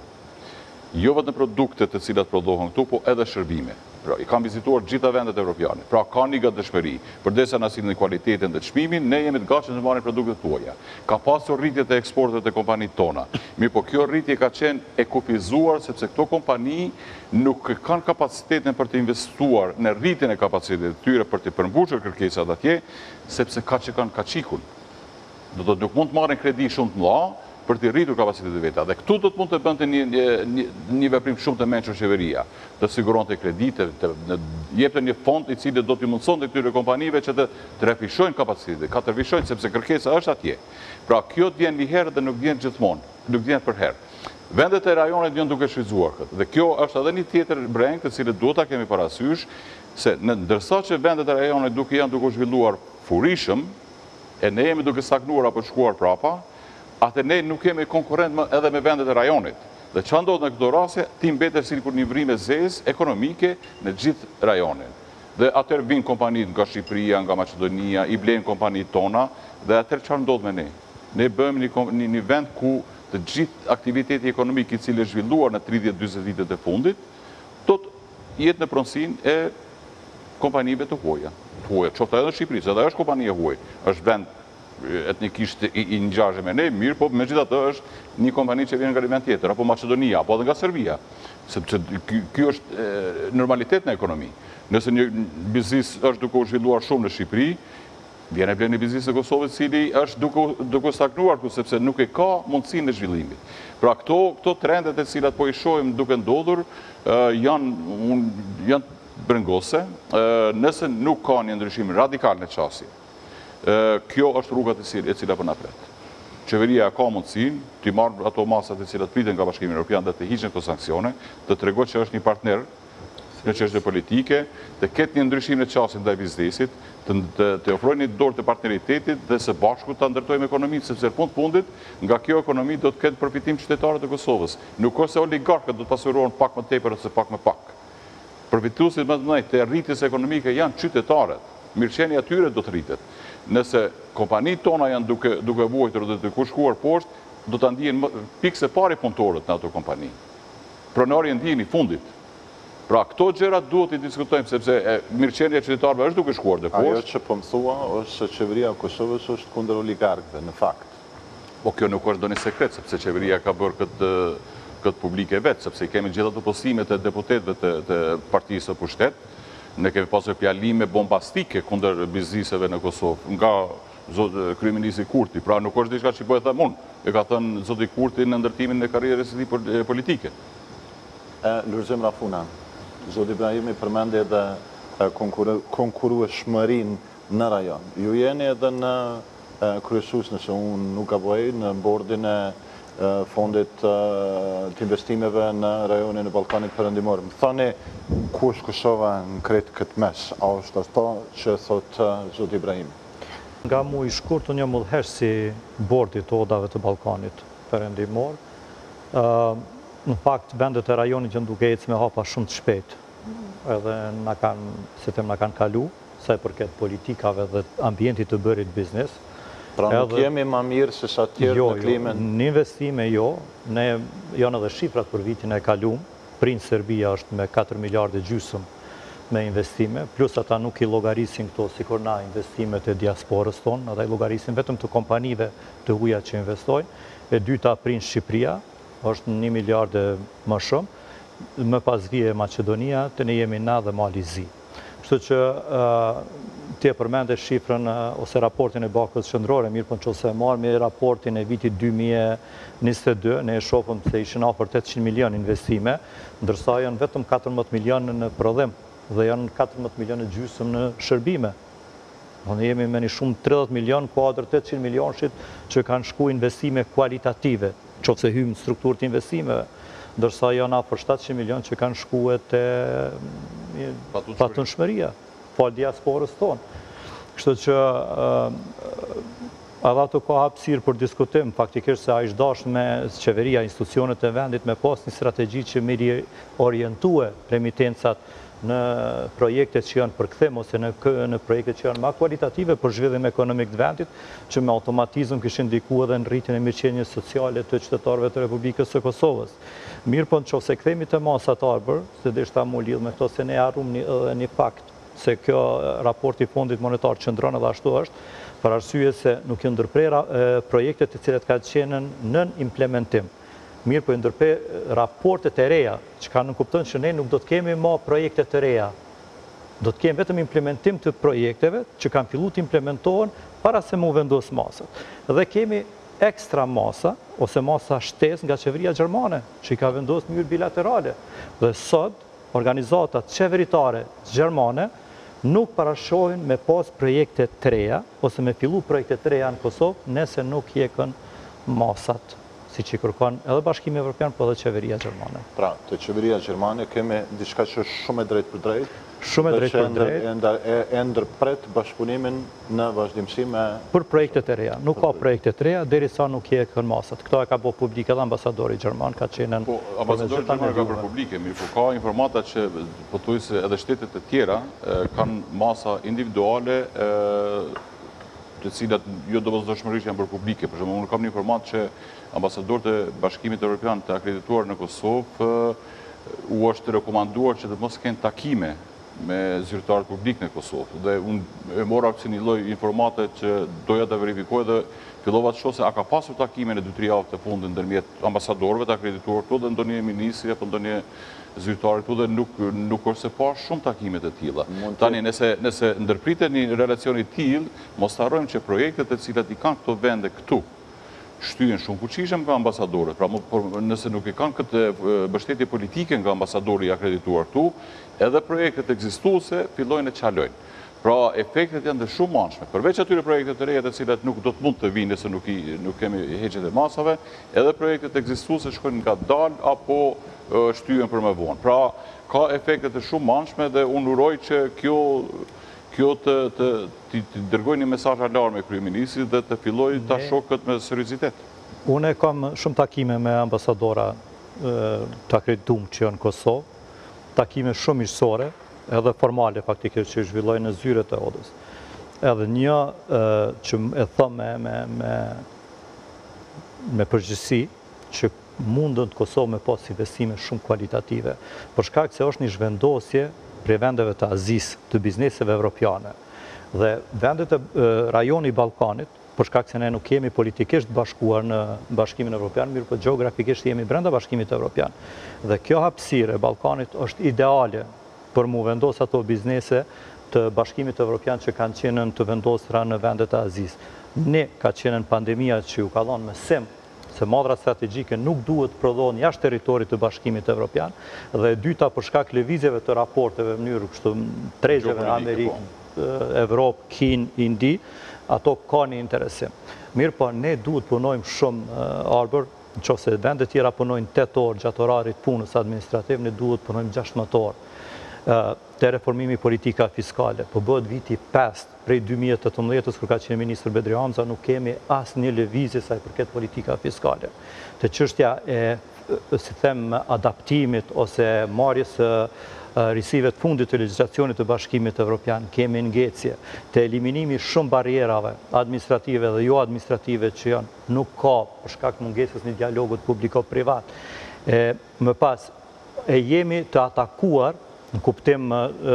Jo vetëm produkte të cilat prodhohen këtu, po edhe shërbime. Pra, i kam vizituar gjitha vendet evropiane. Pra, ka një gatshmëri. Përdesa na sillen cilësinë dhe çmimin, ne jemi të gatshëm të marrim produktet tuaja. Ka pasur rritje të eksporteve të kompanitë tona. Mirë, po kjo rritje ka qenë e kufizuar sepse këto kompani nuk kanë kapacitetin për të investuar në rritjen e kapacitetit të tyre për të përmbushur kërkesat atje, sepse ka që kanë kaçikun. Do të nuk mund të marrin kredi shumë të mëdha për të rritur kapacitetet e veta. Dhe këtu do të mund të bënte një, një, një veprim shumë të mençur qeveria, të siguronte kredite, të, të jepte një fond i cili do t'i mundsonte këtyre kompanive që të trefishojnë kapacitetet, katërfishojnë sepse kërkesa është atje. Pra kjo të vjen një herë dhe nuk vjen gjithmonë, nuk vjen për herë. Vendet e rajonit janë duke shfrytzuar këtë. Dhe kjo është edhe një tjetër breng të cilët duhet ta kemi parasysh, se në ndërsa që vendet e rajonit duke janë duke zhvilluar furishëm, e ne jemi duke stagnuar apo shkuar prapa, atë ne nuk kemi konkurrent edhe me vendet e rajonit. Dhe që ndodhë në këto rase, ti mbetesh si kur një vrimë zezë ekonomike në gjithë rajonin. Dhe atër vinë kompanit nga Shqipëria, nga Macedonia, i blenë kompanit tona, dhe atër që ndodhë me ne. Ne bëjmë një, një, një vend ku të gjithë aktiviteti ekonomik i cili është zhvilluar në tridhjetë dyzet vitet e fundit, do të jetë në pronësin e kompanive të huaja. Të huaja, qoftë edhe në Shqipëri, se dhe është kompani e huaj, është vend etnikisht i ngjashëm me ne, mirë, po megjithatë është një kompani që vjen nga një vend tjetër, apo Macedonia, apo edhe nga Serbia, sepse ky është normalitet në ekonomi. Nëse një biznes është duke u zhvilluar shumë në Shqipëri, vjen e blen një biznes në Kosovë i cili është duke duke stagnuar këtu sepse nuk e ka mundësinë e zhvillimit. Pra këto këto trendet e cilat po i shohim duke ndodhur janë janë brengose, nëse nuk ka një ndryshim radikal në çështje. Kjo është rrugat e cila po na pret. Qeveria ka mundësinë të marrë ato masat e cilat priten nga Bashkimi Evropian dhe të hiqen këto sanksione, të tregojë që është një partner në çështje politike, të ketë një ndryshim në çështjen ndaj biznesit, të, të, të ofrojë një dorë të partneritetit dhe së bashku ta ndërtojmë ekonominë, sepse në fund fundit nga kjo ekonomi do të ketë përfitim qytetarët e Kosovës. Nuk është se oligarkët do të pasurohen pak më tepër ose pak më pak. Përfituesit më të mëdhenj të rritjes ekonomike janë qytetarët. Mirëqenia e tyre do të rritet. Nëse kompanitë tona janë duke, duke vuajtur dhe të kushkuar poshtë, do të ndihen pikë se pari punëtorët në ato kompani. Pronari e ndjen i fundit. Pra këto gjëra duhet i diskutojmë, sepse mirëqenia e qytetarëve është duke shkuar dhe poshtë. Ajo që po më thua është se qeveria e Kosovës është kundër oligarkëve, në fakt. Po kjo nuk është ndonjë sekret, sepse qeveria ka bërë këtë, këtë publike vetë, sepse kemi gjitha të posimet e deputetëve të, të partisë së pushtet. Ne kemi pasur fjalime bombastike kundër bizniseve në Kosovë, nga kryeministri Kurti, pra nuk është diçka që po e them unë, e ka thënë zoti Kurti në ndërtimin e karrierës së tij politike. Lulzim Rafuna, zoti Ibrahimi përmendi edhe konkurrueshmërinë në rajon. Ju jeni edhe në kryesues, nëse unë nuk gaboj, në bordin e fondit të investimeve në rajonin e Ballkanit Perëndimor. Më thoni, ku është Kosova në krejt këtë mes? A është ato që thot zoti Ibrahimi? Nga mu i shkurt, unë jam udhëheqës si bordi të odave të Ballkanit Perëndimor. Në fakt, vendet e rajonit që duke ecë me hapa shumë të shpejt. Edhe na kanë, si them, na kanë kalu, sa i përket politikave dhe ambientit të bërit biznes. Pra nuk jemi ma mirë se sa tjerë në klimën? Jo, në investime jo, ne janë edhe shifrat për vitin e kalum, prind Serbia është me katër miliardë gjysëm me investime, plus ata nuk i llogarisin këto sikur na investimet e diasporës tonë, ata i llogarisin vetëm të kompanive të huaja që investojnë, e dyta prind Shqipëria, është një miliardë më shumë, më pas vije Maqedonia, të ne jemi na dhe Mali Zi. Kështu që ti e përmende shifrën ose raportin e Bankës Qendrore, mirë po nëse marrë me raportin e vitit dy mijë e njëzet e dy, ne e shohëm se ishin afër tetëqind milion investime, ndërsa janë vetëm katërmbëdhjetë milion në prodhim dhe janë katërmbëdhjetë milion e gjysmë në shërbime. Ne jemi me një shumë tridhjetë milion kuadër tetëqind milionshit që kanë shku investime kualitative, qofse hymë në strukturë të investimeve, ndërsa janë afër shtatëqind milion që kanë shkuar te patundshmëria, fal diasporës tonë. Kështu që edhe ato ka hapësirë për diskutim, faktikisht se a ishtë dashur me qeveria, institucionet e vendit me pas një strategji që mirë orientue remitencat në projekte që janë përkthim ose në, në projekte që janë ma kualitative për zhvillim ekonomik të vendit, që me automatizëm kishin ndikuar edhe në rritjen e mirëqenies sociale të qytetarëve të Republikës së Kosovës. Mirë po nëse kthehemi te masat arbër, se deshta mu lidh me këto se ne harrum edhe një fakt, se kjo raporti i Fondit Monetar Qendror edhe ashtu është, për arsye se nuk janë ndërprer projektet të cilat kanë qenë nën implementim. Mirë po i ndërprer raportet e reja, që ka nuk kupton që ne nuk do të kemi më projekte të reja. Do të kemi vetëm implementim të projekteve që kanë filluar të implementohen para se mu vendos masat. Dhe kemi ekstra masa, ose masa shtesë nga qeveria gjermane, që i ka vendosur në mënyrë bilaterale. Dhe sot, organizatat qeveritare gjermane nuk parashohin me pas projekte të reja, ose me fillu projekte të reja në Kosovë, nëse nuk jekën masat, si që i kërkon edhe Bashkimi Evropian, po edhe qeveria gjermane. Pra, të qeveria gjermane kemi diçka që është shumë e drejtë për drejtë, Shumë e drejtë për drejtë. E ndërpret bashkëpunimin në vazhdimsi me... Për projekte të reja. Nuk ka projekte të reja, derisa nuk jekën masat. Këto e ka bo publike edhe ambasadori gjerman, ka qenë... Po, ambasadori gjerman ka për publike, mirë, po ka informata që po thuaj se edhe shtetet e tjera kanë masa individuale të cilat jo domosdoshmërisht janë për publike. Për shembull, unë kam një informat që ambasadorët e Bashkimit Evropian të akredituar në Kosovë u është rekomanduar që të mos kenë takime me zyrtarët publik në Kosovë. Dhe unë e mora që një lloj informate që doja të verifikoj dhe fillova të shoh se a ka pasur takime në dy tre javë të fundit ndërmjet ambasadorëve të akredituar këtu dhe ndonjë ministri apo ndonjë zyrtar këtu dhe nuk nuk është se pa shumë takime të tilla. Tani nëse nëse ndërpritet një relacion i tillë, mos harrojmë që projektet e cilat i kanë këto vende këtu shtyhen shumë fuqishëm nga ambasadorët. Pra nëse nuk e kanë këtë mbështetje politike nga ambasadori i akredituar këtu, edhe projektet ekzistuese fillojnë të çalojnë. Pra efektet janë të shumë anshme. Përveç atyre projektet të reja të cilat nuk do të mund të vinë nëse nuk i nuk kemi heqjet e masave, edhe projektet ekzistuese shkojnë ngadalë apo shtyhen për më vonë. Pra ka efekte të shumë anshme dhe unë uroj që kjo kjo të, të, të, të dërgoj një mesazh alarme kryeministrit dhe të filloj ta shoh këtë me seriozitet. Unë kam shumë takime me ambasadora të akredituar që janë në Kosovë, takime shumë miqësore, edhe formale faktikisht që zhvillojnë në zyret e Odës. Edhe një që e them me me me, me përgjithësi që mundën të Kosovë me pas investime shumë kualitative, për shkak se është një zhvendosje prej vendeve të Azis, të bizneseve evropiane. Dhe vendet e rajoni i Ballkanit, për shkak se ne nuk jemi politikisht bashkuar në Bashkimin Evropian, mirë po gjeografikisht jemi brenda Bashkimit Evropian. Dhe kjo hapësirë e Ballkanit është ideale për mu vendos ato biznese të Bashkimit Evropian që kanë qenë të vendosura në vendet e Azis. Ne ka qenë në pandemia që ju ka dhënë mësim se madhra strategjike nuk duhet prodhohen jashtë territorit të Bashkimit Evropian, dhe dyta për shkak lëvizjeve të raporteve në mënyrë kështu tregjeve Amerikë, Evropë, Kinë, Indi, ato ka një interesim. Mirë po, ne duhet punojmë shumë arbër, nëse vendet tjera punojnë tetë orë gjatë orarit punës administrativ, ne duhet punojmë gjashtëdhjetë orë. Te reformimi politika fiskale, po bëhet viti pesë prej dy mijë e tetëmbëdhjetës kur ka qenë ministër Bedri Hamza, nuk kemi asnjë lëvizje sa i përket politika fiskale. Te çështja e, si them, adaptimit ose marrjes risive të fundit të legjislacionit të Bashkimit Evropian, kemi ngecje të eliminimi shumë barierave administrative dhe jo administrative që janë nuk ka për shkak mungesës një dialogut publiko-privat. Më pas, e jemi të atakuar në kuptim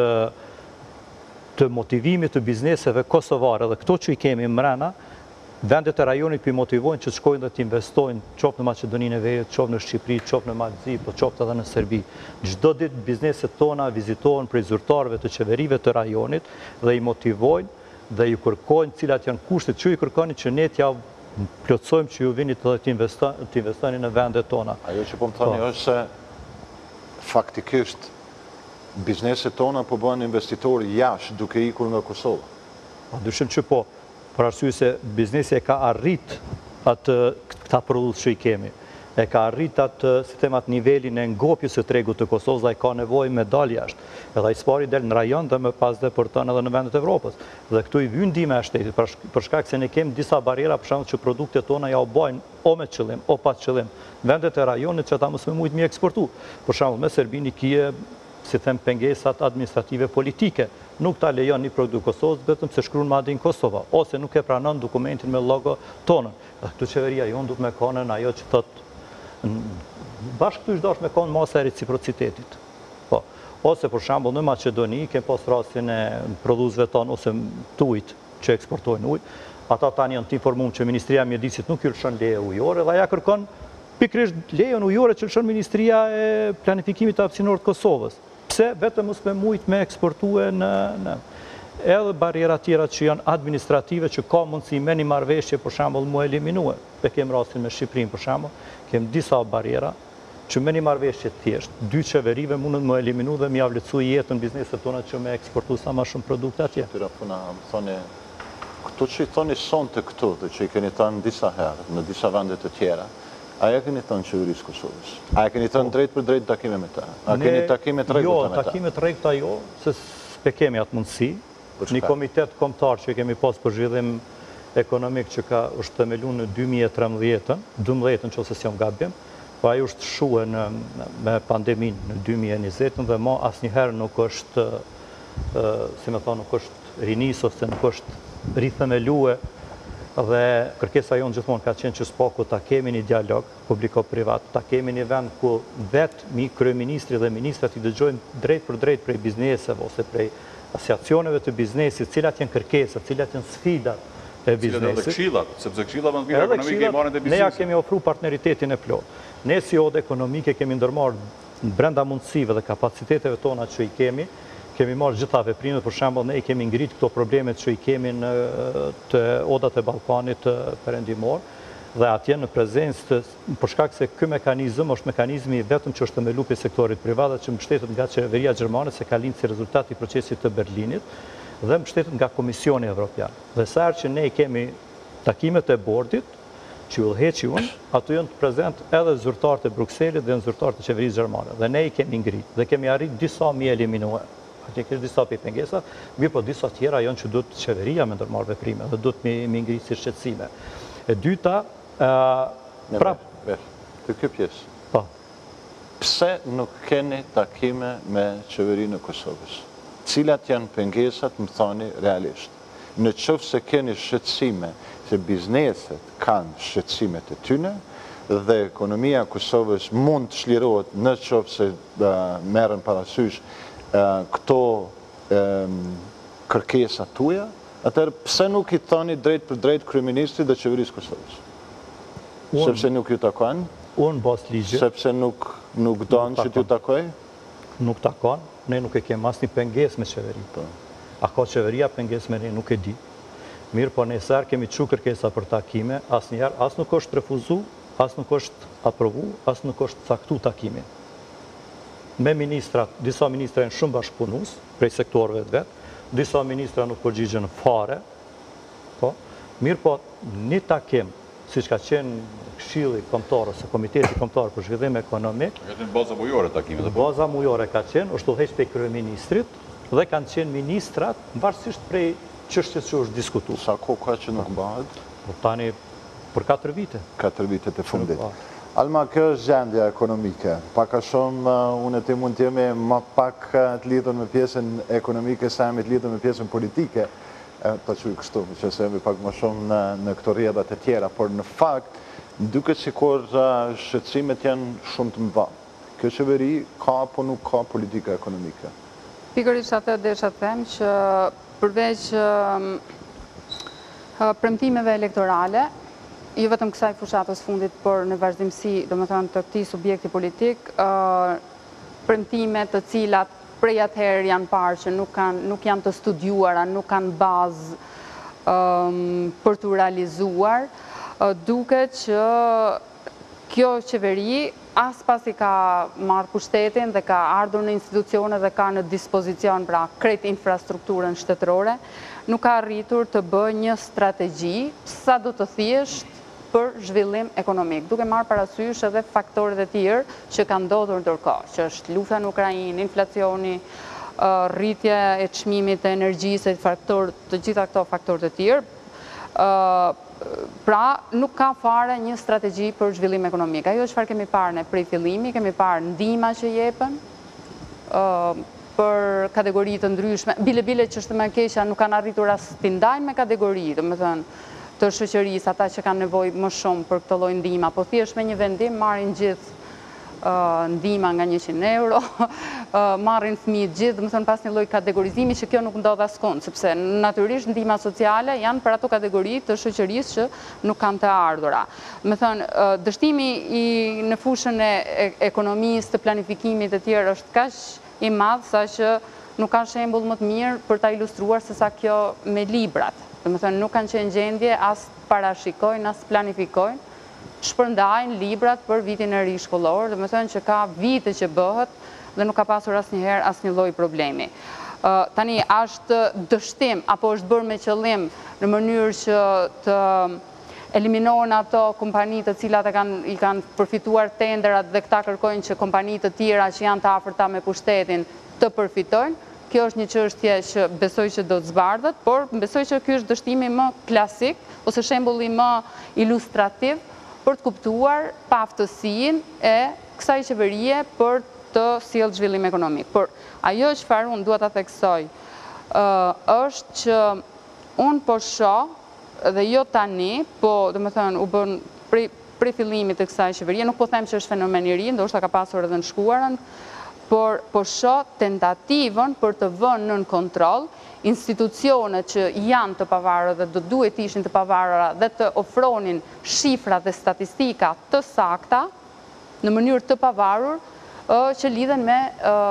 të motivimit të bizneseve kosovare dhe këto që i kemi mrena, vendet e rajonit për i motivojnë që të shkojnë dhe të investojnë qoftë në Macedoninë e Veriut, qoftë në Shqipëri, qoftë në Malzi, po qoftë edhe në Serbi. Çdo ditë bizneset tona vizitohen prej zyrtarëve të qeverive të rajonit dhe i motivojnë dhe i kërkojnë cilat janë kushtet që i kërkoni që ne t'ja plotësojmë që ju vini të investoni në vendet tona. Ajo që po më thoni është se faktikisht bizneset tona po bëhen investitorë jashtë duke ikur nga Kosova. Pa dyshim që po. Për arsye se biznesi e ka arrit atë këta prodhues që i kemi. E ka arrit atë sistemat nivelin e ngopjes së tregut të Kosovës dhe ai ka nevojë me dalë jashtë. Edhe ai spari del në rajon dhe më pas dhe porton edhe në vendet e Evropës. Dhe këtu i vjen ndihma e shtetit për shkak se ne kemi disa barriera për shkak që produktet tona ja u bojnë o me qëllim o pa qëllim. Vendet e rajonit që ata mos më mujt mi eksportu. Për shembull me Serbinë kije si them pengesat administrative politike. Nuk ta lejon një produkt Kosovës, vetëm se shkruan madje në Kosova, ose nuk e pranon dokumentin me logo tonën. Dhe këtu qeveria jonë duhet me kanë ajo që thotë bashkë këtu është dash me kanë masa e reciprocitetit. Po, ose për shembull në Maqedoni kemi pas rastin e prodhuesve tonë ose të ujit që eksportojnë ujë. Ata tani janë të informuar që Ministria e Mjedisit nuk i lëshon leje ujore dhe ja kërkon pikërisht lejen ujore që lëshon Ministria e Planifikimit të Hapësinor të Kosovës. Pse vetëm mos me mujt me eksportue në, në edhe barriera tjera që janë administrative që ka mundësi me një marrëveshje për shembull mu eliminue. Pe kem rastin me Shqipërinë për shembull, kem disa barriera që me një marrëveshje thjesht dy qeverive mundën më eliminu dhe më javletësu jetën bizneset tona që me eksportu sa më shumë produkte atje. Tyra puna, më thoni, këto që i thoni sonte këtu dhe që i keni thënë disa herë në disa vende të tjera, a e keni thënë qeverisë Kosovës? A e keni thënë drejt për drejt takime me ta? A keni takime të rregulta me ta? Jo, takime të rregulta jo, se s'pe kemi atë mundësi. Një komitet kombëtar që kemi pas për zhvillim ekonomik që ka është themeluar në dy mijë e tridhjetë, dymbëdhjetë nëse s'jam gabim, po ai është shuar në me pandeminë në dy mijë e njëzet dhe më asnjëherë nuk është, si më thonë, nuk është rinis ose nuk është rithemeluar. Dhe kërkesa jonë gjithmonë ka qenë që s'paku ta kemi një dialog publiko-privat, ta kemi një vend ku vetë mi kryeministri dhe ministrat i dëgjojnë drejt për drejt prej bizneseve ose prej asociacioneve të biznesit, cilat janë kërkesat, cilat janë sfidat e biznesit. Cilat edhe këshillat, sepse këshillat më të mirë ekonomike i marrin te biznesi. Ne ja kemi ofruar partneritetin e plot. Ne si odë ekonomike kemi ndërmarrë brenda mundësive dhe kapaciteteve tona që i kemi, kemi marrë gjitha veprimet, për shembull ne i kemi ngrit këto problemet që i kemi në të odat e Ballkanit perëndimor dhe atje në prezencë të, për shkak se ky mekanizëm është mekanizmi vetëm që është themeluar pe sektorit privat dhe që mbështetet nga qeveria gjermane se ka lind si rezultat i procesit të Berlinit dhe mbështetet nga Komisioni Evropian. Dhe sa herë që ne kemi takimet e bordit që udhëheqi unë, ato janë të prezent edhe zyrtarët e Brukselit dhe zyrtarët e qeverisë gjermane dhe ne i kemi ngrit dhe kemi arrit disa mijë eliminuar. Atje kështë disa për pengesa, mirë po disa tjera janë që duhet qeveria me ndërmarrë veprime dhe duhet me ngritë si shqetësime. E dyta, prap... Të kjo pjesë, po. Pse nuk keni takime me qeverinë e Kosovës? Cilat janë pengesat, më thoni, realisht? Në qoftë se keni shqetësime, se bizneset kanë shqetësimet e tyne, dhe ekonomia e Kosovës mund të çlirohet në qoftë se merren parasysh këto kërkesa tuaja, atëherë pse nuk i thoni drejt për drejt kryeministrit dhe qeverisë Kosovës? Sepse nuk ju takon? Unë bas ligjit. Sepse nuk nuk don që t'ju takoj? Nuk takon, ne nuk e kemi asnjë pengesë me qeverinë. A ka qeveria pengesë me ne, nuk e di. Mirë, po ne sa kemi çu kërkesa për takime, asnjëherë as nuk është refuzu, as nuk është aprovu, as nuk është caktu takimin. Me ministrat, disa ministra janë shumë bashkëpunues prej sektorëve të vet, disa ministra nuk përgjigjen fare. Po, mirë po, një takim, siç ka qenë Këshilli Kombëtar ose Komiteti Kombëtar për Zhvillim Ekonomik, ka qenë baza mujore takimet. Baza mujore ka qenë, është udhëheq pe kryeministrit dhe kanë qenë ministrat varësisht prej çështjes që është diskutuar. Sa kohë ka që nuk bëhet? Po tani për katër vite. Katër vitet e fundit. Alma, kjo është gjendja ekonomike. Pak a shumë, unë e ti mund të jemi më pak të lidhur me pjesën ekonomike, sa jemi të lidhur me pjesën politike, ta që i kështu, që se jemi pak më shumë në, në këto rrjetet e tjera, por në fakt, duket sikur shqetësimet janë shumë të mëdha. Kjo qeveri ka apo nuk ka politika ekonomike? Pikërisht atë desha të them që përveç premtimeve elektorale, jo vetëm kësaj fushatës fundit, por në vazhdimsi, do më thënë, të këtij subjekti politik, premtime të cilat prej atëherë janë parë që nuk, kanë, nuk janë të studiuara, nuk kanë bazë um, për të realizuar, uh, duke që kjo qeveri as pasi ka marrë pushtetin dhe ka ardhur në institucione dhe ka në dispozicion pra krejt infrastrukturën shtetërore, nuk ka arritur të bëjë një strategji sa do të thjesht për zhvillim ekonomik, duke marrë parasysh edhe faktorët e tjerë që kanë ndodhur ndërkohë, që është lufta në Ukrainë, inflacioni, rritja e çmimit të energjisë, faktor, të gjitha këto faktorët e tjerë. Pra, nuk ka fare një strategji për zhvillim ekonomik. Ajo çfarë kemi parë ne prej fillimi, kemi parë ndihma që jepen për kategori të ndryshme. Bile-bile që është më e keqja nuk kanë arritur as të ndajnë me kategori, do të thënë, të shoqërisë, ata që kanë nevojë më shumë për këtë lloj ndihma, po thjesht me një vendim marrin gjithë uh, ndihma nga njëqind euro, uh, marrin fëmijët gjithë, do të thënë pas një lloj kategorizimi që kjo nuk ndodh askund, sepse natyrisht ndihma sociale janë për ato kategori të shoqërisë që nuk kanë të ardhura. Do të thënë, uh, dështimi i në fushën e, e ekonomisë, të planifikimit të tjerë është kaq i madh sa që nuk ka shembull më të mirë për ta ilustruar se sa kjo me librat. Do të thënë, nuk kanë qenë gjendje as parashikojnë, as planifikojnë, shpërndajnë librat për vitin e ri shkollor, do të thënë që ka vite që bëhet dhe nuk ka pasur asnjëherë asnjë lloj problemi. Uh, tani, është dështim apo është bërë me qëllim në mënyrë që të eliminohen ato kompani të cilat e kanë, i kanë përfituar tenderat dhe këta kërkojnë që kompani të tjera që janë të afërta me pushtetin të përfitojnë. Kjo është një çështje që besoj që do të zbardhet, por besoj që ky është dështimi më klasik ose shembulli më ilustrativ për të kuptuar paaftësinë e kësaj qeverie për të sjellë zhvillim ekonomik. Por ajo çfarë unë dua ta theksoj uh, është që unë po shoh dhe jo tani, po domethënë u bën prej prej fillimit të kësaj qeverie, nuk po them që është fenomen i ri, ndoshta ka pasur edhe në shkuarën, por po shoh tentativën për të vënë nën kontroll institucionet që janë të pavarura dhe do duhet të ishin të pavarura dhe të ofronin shifra dhe statistika të sakta në mënyrë të pavarur që lidhen me,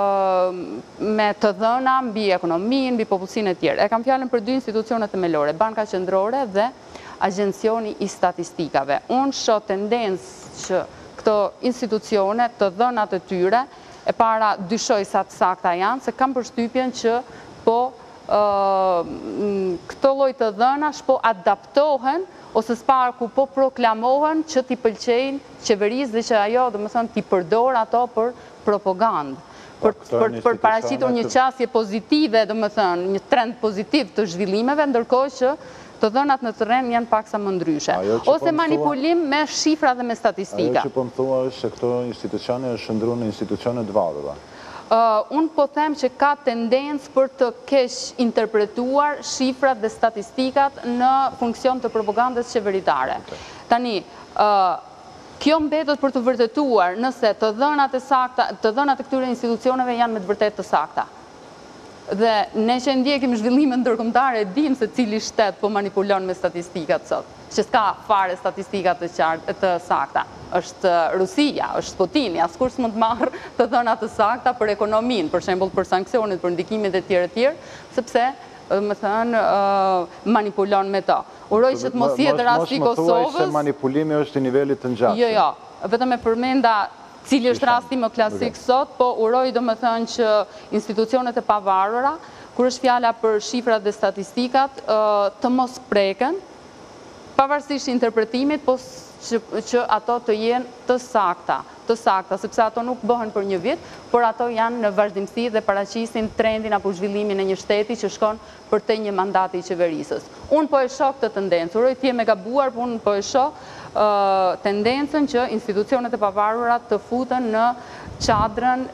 me të dhëna mbi ekonominë, mbi popullsinë e tjerë. E kam fjalën për dy institucione themelore, Banka Qendrore dhe Agjencioni i Statistikave. Unë shoh tendencë që këto institucione të dhënat e tyre e para dyshoj sa të sakta janë, se kam përshtypjen që po uh, këto lloj të dhënash po adaptohen ose s'parku po proklamohen që t'i pëlqejnë qeverisë dhe që ajo, domethënë, t'i përdor ato për propagandë. Për, për, për paraqitur një qasje pozitive, domethënë, një trend pozitiv të zhvillimeve, ndërkohë që të dhënat në terren janë paksa më ndryshe. Ose manipulim me shifra dhe me statistika. Ajo që po më thua është se këto institucione është shndruar në institucione të varura. Uh, unë po them që ka tendencë për të keq interpretuar shifrat dhe statistikat në funksion të propagandës qeveritare. Okay. Tani, uh, kjo mbetet për të vërtetuar nëse të dhënat e sakta, të dhënat e këtyre institucioneve janë me të vërtetë të sakta. Dhe ne që ndjekim zhvillimet ndërkombëtare e dim se cili shtet po manipulon me statistikat sot, që s'ka fare statistikat të qartë të sakta. Është Rusia, është Putini, askush s'mund të marrë të dhëna të sakta për ekonominë, për shembull për sanksionet, për ndikimet e tjera të tjerë, sepse më thënë manipulon me to. Uroj që të mos jetë rasti i Kosovës. Mos më thuaj se manipulimi është i nivelit të ngjashëm. Jo, jo, vetëm e përmenda cili është rasti më klasik sot, po uroj do më thënë që institucionet e pavarura, kur është fjala për shifrat dhe statistikat, të mos preken, pavarësisht interpretimit, po që, që ato të jenë të sakta, të sakta, sepse ato nuk bëhen për një vit, por ato janë në vazhdimsi dhe paraqisin trendin apo zhvillimin e një shteti që shkon për te një mandati i qeverisës. Unë po e shoh këtë tendencë, uroj t'jem e gabuar, por unë po e shoh, tendencën që institucionet e pavarura të futen në çadrën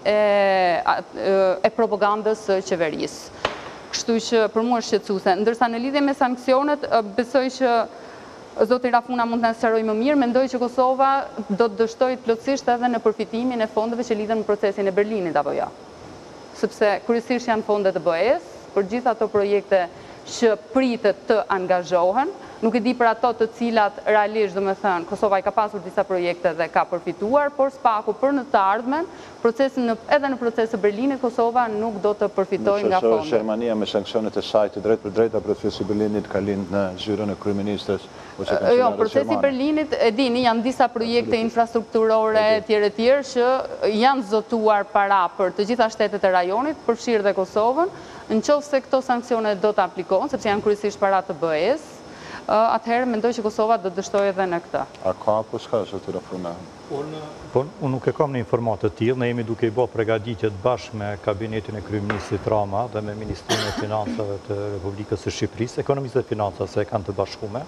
e propagandës së qeverisë. Kështu që për mua është shqetësuese. Ndërsa në lidhje me sanksionet, besoj që zoti Rafuna mund të na sqarojë më mirë, mendoj që Kosova do të dështojë plotësisht edhe në përfitimin e fondeve që lidhen me procesin e Berlinit apo jo. Sepse kryesisht janë fondet e B E-s për gjithë ato projekte që pritet të angazhohen. Nuk e di për ato të cilat realisht, do me thënë, Kosova i ka pasur disa projekte dhe ka përfituar, por s'paku për në të ardhmen, procesin edhe në proces të Berlinit, Kosova nuk do të përfitojë nga fondet. Gjermania me sanksionet e saj të drejt për drejta procesi Berlinit ka lind në zyrën e kryeministres ose kancelarës Jo, gjermane. procesi Berlinit, e dini, janë disa projekte infrastrukturore tjere tjere që janë zotuar para për të gjitha shtetet e rajonit, përfshirë dhe Kosovën, në qoftë se këto sanksionet do të aplikohen, sepse janë kryesisht para të B E-s, atëherë mendoj që Kosova do të dështojë edhe në këtë. A ka apo s'ka zoti Rafuna? Unë nuk e kam një informat të tillë, ne jemi duke i bërë përgatitjet bashkë me kabinetin e kryeministrit Rama dhe me Ministrinë e Financave të Republikës së Shqipërisë, ekonomisë dhe financave se kanë të bashkuar.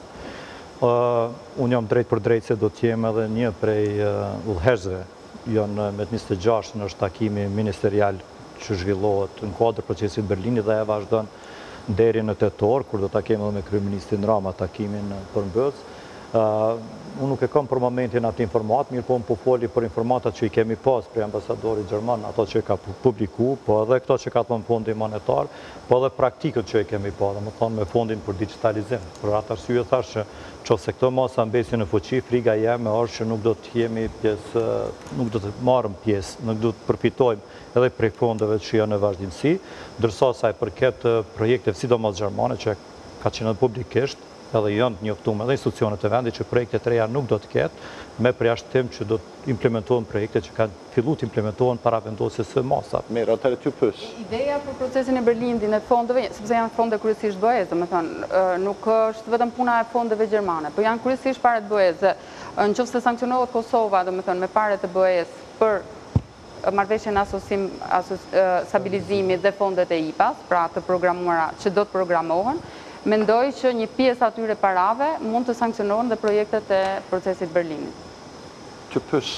Unë jam drejt për drejt se do të jem edhe një prej udhëheqësve, janë me njëzet e gjashtë në është takimi ministerial që zhvillohet në kuadër procesit Berlinit dhe e vazhdon deri në tetor, kur do ta kemi edhe me kryeministrin Rama takimin për mbës. Unë nuk e kam për momentin atë informat, mirë po më po foli për informatat që i kemi pas për ambasadorit Gjerman, ato që ka publiku, po edhe këto që ka thënë fondi monetar, po edhe praktikët që i kemi pa, dhe më thonë me fondin për digitalizim. Për atë arsye thash që qofse këto masa mbesin në fuqi, friga jeme është që nuk do të jemi pjesë, nuk do të marrëm pjesë, nuk do të përfitojmë edhe prej fondeve që janë në vazhdimsi, ndërsa sa i përket projekteve sidomos gjermane që ka qenë publikisht, edhe janë të njoftuar edhe institucionet e vendit që projekte të reja nuk do të ketë, me përjashtim që do të implementohen projekte që kanë filluar të implementohen para vendosjes së masave. Mirë, atëherë ty pyes. Ideja për procesin e Berlinit e fondeve, sepse janë fonde kryesisht B E-s, domethënë, nuk është vetëm puna e fondeve gjermane, por janë kryesisht paret B E-s. Nëse sankcionohet Kosova, domethënë me paret e B E-s për marrëveshjen asosim stabilizimit dhe fondet e I P A-s, pra të programuara që do të programohen, mendoj që një pjesë atyre parave mund të sankcionohen dhe projektet e procesit Berlinit. Të pyes,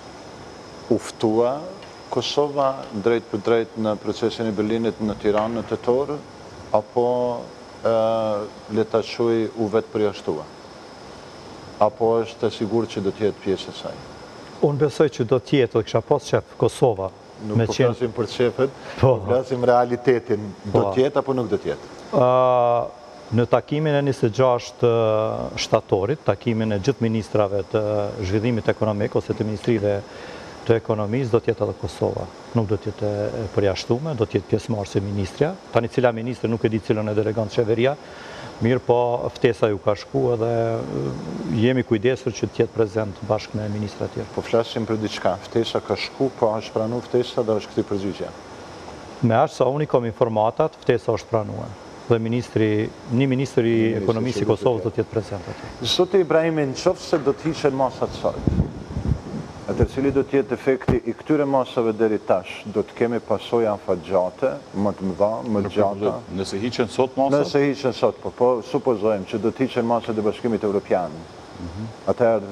u ftua Kosova drejt për drejt në procesin e Berlinit në Tiranë në tetor, apo le ta quaj u vetë përjashtua? Apo është e sigurt që do të jetë pjesë e saj? Unë besoj që do të jetë, kisha pas qef Kosova. Nuk po flasim për qefet, po flasim realitetin. Do të jetë apo nuk do të jetë? Në takimin e njëzet e gjashtë shtatorit, takimin e gjithë ministrave të zhvillimit ekonomik ose të ministrive të ekonomisë, do t'jetë edhe Kosova. Nuk do t'jetë e përjashtume, do t'jetë pjesëmarrëse ministrja. Tani cila ministre nuk e di cilën e delegon qeveria, mirë po ftesa ju ka shku edhe jemi kujdesur që t'jetë prezent bashkë me ministra tjerë. Po flasim për diçka, ftesa ka shku, po është pranu ftesa dhe është këti përgjigja? Me ashtë sa unë i kom informatat, ftesa është pranuar. Dhe një ministri i ekonomisë i Kosovës do t'jetë prezent aty. Zoti Ibrahimi, nëse do të hiqen masat sot, atëherë cili do t'jetë efekti i këtyre masave deri tash? Do të kemi pasoja afatgjate, më të mëdha, më të gjata? Nëse hiqen sot masat? Nëse hiqen sot, po, po supozojmë që do të hiqen masat e Bashkimit Evropian. Atëherë,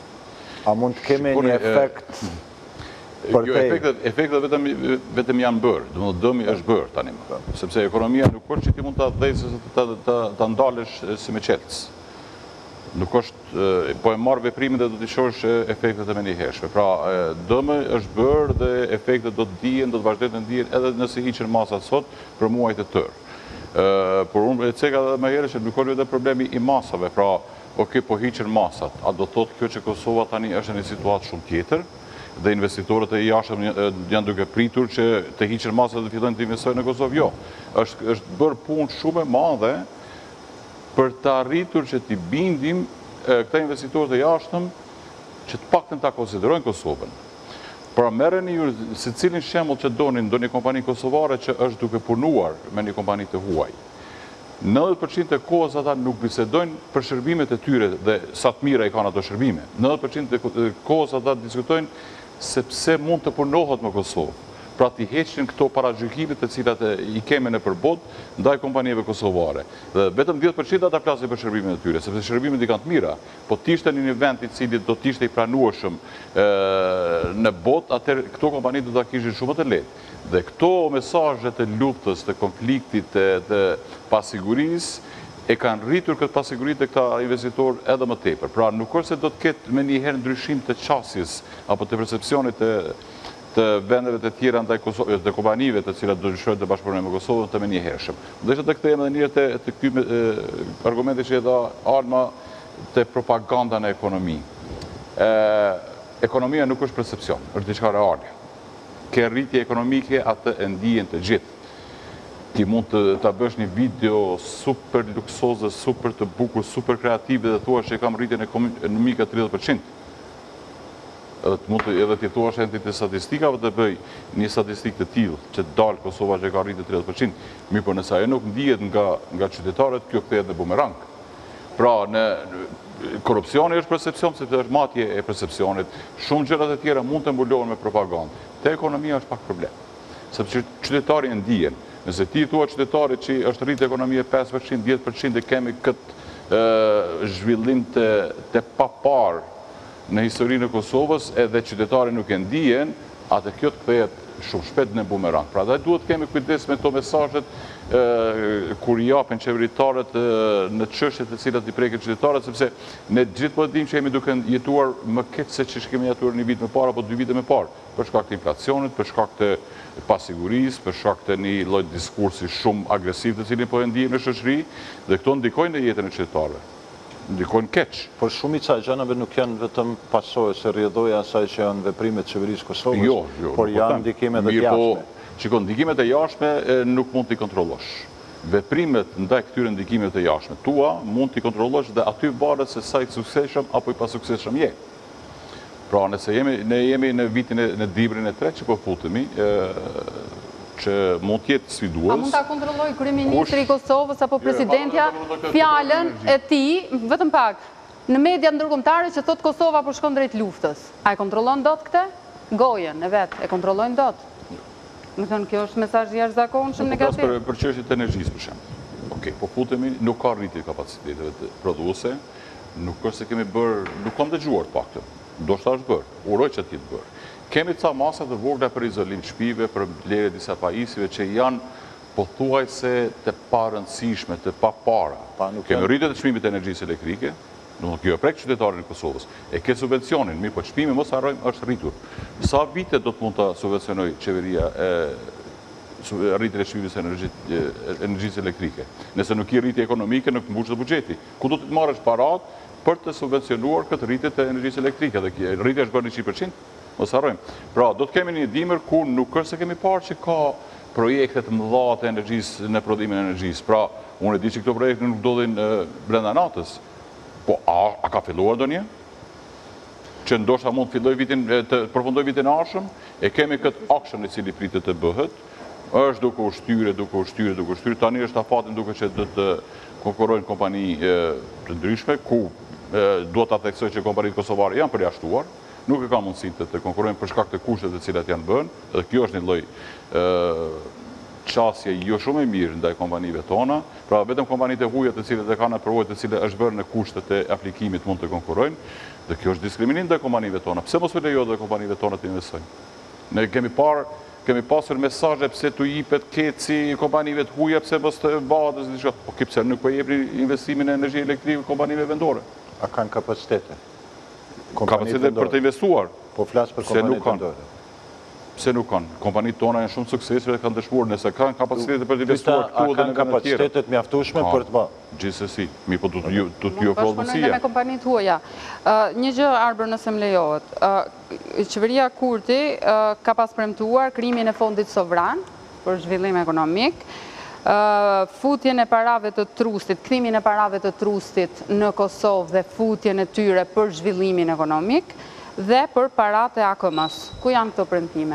a mund të kemi një efekt? Jo, efektet vetëm janë bërë, dhe më dëmi është bërë tani më, sepse ekonomia nuk është që ti mund të dhejse të ndalesh si me qelës. Nuk është, po e marrë veprimin dhe do t'i shosh efektet e me një hershme. Pra, dëmi është bërë dhe efektet do të dijen, do të vazhdet në dijen, edhe nëse hiqen masat sot për muajt e tërë. Por unë e ceka dhe me herë që nuk është vetë problemi i masave, pra, oke, po hiqen masat, a do të thotë kjo që Kosova tani është në një situatë shumë tjetër, dhe investitorët e jashtëm janë duke pritur që të hiqen masat dhe fillojnë të investojnë në Kosovë. Jo, është bërë punë shumë e madhe për të arritur që t'i bindim këta investitorët e jashtëm që të paktën ta konsiderojnë Kosovën. Pra merreni ju se cilin shembull që donin ndonjë kompani kosovare që është duke punuar me një kompani të huaj. nëntëdhjetë përqind e kohës ata nuk bisedojnë për shërbimet e tyre dhe sa të mira i kanë ato shërbime. nëntëdhjetë përqind e kohës ata diskutojnë se pse mund të punohet në Kosovë. pra t'i heqin këto paragjykimit të cilat i kemi në përbot ndaj kompanive kosovare. Dhe vetëm dhjetë përqind ata flasin për shërbimin e tyre, sepse shërbimet i kanë të mira, po t'ishte një vend i cili do t'ishte i pranueshëm në bot, atër këto kompani do t'a kishin shumë të lehtë. Dhe këto mesazhe të luftës, të konfliktit, të pasigurisë, e kanë rritur këtë pasigurit të këta investitor edhe më tepër. Pra nuk është se do të ketë me njëherë ndryshim të qasjes apo të percepcionit të, të vendeve të tjera ndaj të kompanive të cilat do ndryshojnë të bashkëpunojnë me Kosovën të me njëherëshëm. Dhe që të kthejmë edhe njërë të, të këty argumente që e dha Alma të propaganda në ekonomi. E, ekonomia nuk është percepcion, është diçka reale. Ke rritje ekonomike atë e ndijen të gjithë. Ti mund të ta bësh një video super luksoze, super të bukur, super kreative dhe thua që e kam rritjen ekonomike tridhjetë përqind. Edhe mund të edhe ti thua që të statistikave të bëj një statistikë të tillë që dalë Kosova që ka rritje tridhjetë përqind. Mirë, por nëse ajo nuk ndihet nga nga qytetarët, kjo kthehet në bumerang. Pra në korrupsioni është percepcion, sepse është matje e percepcionit. Shumë gjëra të tjera mund të mbulohen me propagandë. Te ekonomia është pak problem. Sepse qytetari e ndihen. Nëse ti thua qytetarit që është rritë ekonomie pesë përqind, dhjetë përqind dhe kemi këtë zhvillim të papar në historinë e Kosovës edhe qytetari nuk e ndihen, atë kjo të kthehet shumë shpejt në bumerang. Pra dhe duhet kemi kujdes me to mesazhet kur i japin qeveritarët në çështjet të cilat i prekin qytetarët, sepse ne gjithë po dimë që jemi duke jetuar më keq se ç'është kemi jetuar një vit më parë apo dy vite më parë, për shkak të inflacionit, për shkak të pasigurisë, për shkak të një lloj diskursi shumë agresiv të cilin po e ndjejmë në shoqëri, dhe këto ndikojnë në jetën e qytetarëve. Ndikojnë keq. Por shumica e gjënave nuk janë vetëm pasojë se rrjedhoja asaj që janë veprimet e qeverisë Kosovës, jo, jo, por janë ndikime të jashtme. Shikon, ndikimet e jashtme nuk mund t'i kontrollosh. Veprimet ndaj këtyre ndikimeve të jashtme tua mund t'i kontrollosh dhe aty varet se sa i suksesshëm apo i pasuksesshëm je. Pra, nëse jemi, ne jemi në vitin e në dhibrin e tretë që po futemi, që mund t'jetë sfidues. A mund ta kontrolloj kryeministri i Kosovës apo presidentja fjalën e tij, vetëm pak, në media ndërkombëtare që thot Kosova po shkon drejt luftës. A e kontrollon dot këtë? Gojen e vet, e kontrollojnë dot? Më thënë, kjo është mesazh i jashtëzakonshëm negativ. Për, për çështjet të energjisë, për shembull. Okej, po futemi, nuk ka rritje kapaciteteve të prodhuese, nuk është se kemi bërë, nuk kam dëgjuar të paktën. Ndoshta është bërë, uroj që të jetë bërë. Kemi ca masa të vogla për izolim shtëpive, për blerje disa pajisjeve që janë pothuajse të parëndësishme, të papara. Kemi rritje të çmimit të energjisë elektrike, nuk kjo e prek qytetarin e Kosovës. E ke subvencionin, mirë, po çmimi mos harrojmë është rritur. Sa vite do të mund ta subvencionoj qeveria rritjen e çmimit të energjisë elektrike? Nëse nuk i rritje ekonomike, nuk mbushet buxheti. Ku do të marrësh parat për të subvencionuar këtë rritje të energjisë elektrike? Dhe rritja është bërë në njëqind përqind? Mos harrojmë. Pra, do të kemi një dimër ku nuk është se kemi parë që ka projekte të mëdha të energjisë në prodhimin e energjisë. Pra, unë e di që këto projekte nuk ndodhin brenda natës. Po, a, a ka filluar do një? Që ndoshta mund filloj vitin, të përfundoj vitin e ardhshëm, e kemi këtë aksion i cili pritet të bëhet, është duke u shtyre, duke u shtyre, duke u shtyre, tani është afatin duke që do të konkurrojnë kompani të ndryshme, ku duhet ta theksoj që kompanitë kosovare janë përjashtuar, nuk e ka mundësi të, të konkurrojnë për shkak të kushtet të cilat janë bën, dhe kjo është një lloj qasje jo shumë e mirë ndaj kompanive tona, pra vetëm kompanitë e huaja të cilët e kanë aprovojë të cilët është bërë në kushtet e aplikimit mund të konkurrojnë, dhe kjo është diskriminim ndaj kompanive tona. Pse mos u lejohet dhe kompanive tona të investojnë? Ne kemi parë, kemi pasur mesazhe pse tu jipet keci kompanive të huaja, pse mos të bëhet diçka. Po pse nuk po jepni investimin në energji elektrike kompanive vendore? A kanë kapacitete? Kapacitete për të investuar? Po flas për kompanitë vendore. Pse nuk kanë? Kompanitë tona janë shumë suksesshme dhe kanë dëshmuar, nëse kanë kapacitete për të investuar këtu edhe në vende të tjera. A kanë kapacitetet mjaftueshme për të bërë? Gjithsesi, mi po do t'ju ofrohet mundësia. Nuk me kompanitë huaja. Një gjë, Arber, nëse më lejohet. Qeveria Kurti ka pas premtuar krijimin e fondit sovran për zhvillim ekonomik, futjen e parave të trustit, kthimin e parave të trustit në Kosovë dhe futjen e tyre për zhvillimin ekonomik, dhe për parat e A K M-s. Ku janë këto premtime?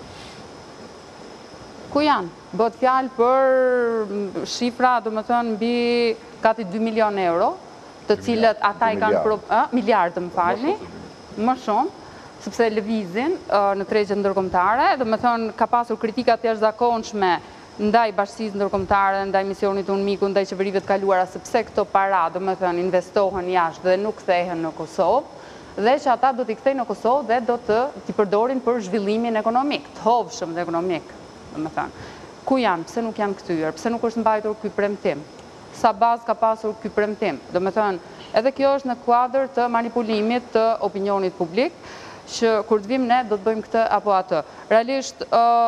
Ku janë? Bëhet fjalë për shifra, do më thënë, mbi gati dy milion euro, të cilët ata i kanë... Miliardë, më falni, më shumë, sepse lëvizin në tregjet ndërkombëtare, do me thënë ka pasur kritika të jashtëzakonshme ndaj bashkësisë ndërkombëtare, ndaj misionit UNMIK-u, ndaj qeverive të kaluara, sepse këto para, do me thënë, investohen jashtë dhe nuk kthehen në Kosovë, dhe që ata do t'i kthejnë në Kosovë dhe do të t'i përdorin për zhvillimin ekonomik, të hovshëm dhe ekonomik, do me thënë. Ku janë, pse nuk janë kthyer, pse nuk është mbajtur ky premtim? Sa bazë ka pasur ky premtim? Do me thënë, edhe kjo është në kuadër të manipulimit të opinionit publik, që kur të vim ne do të bëjmë këtë apo atë. Realisht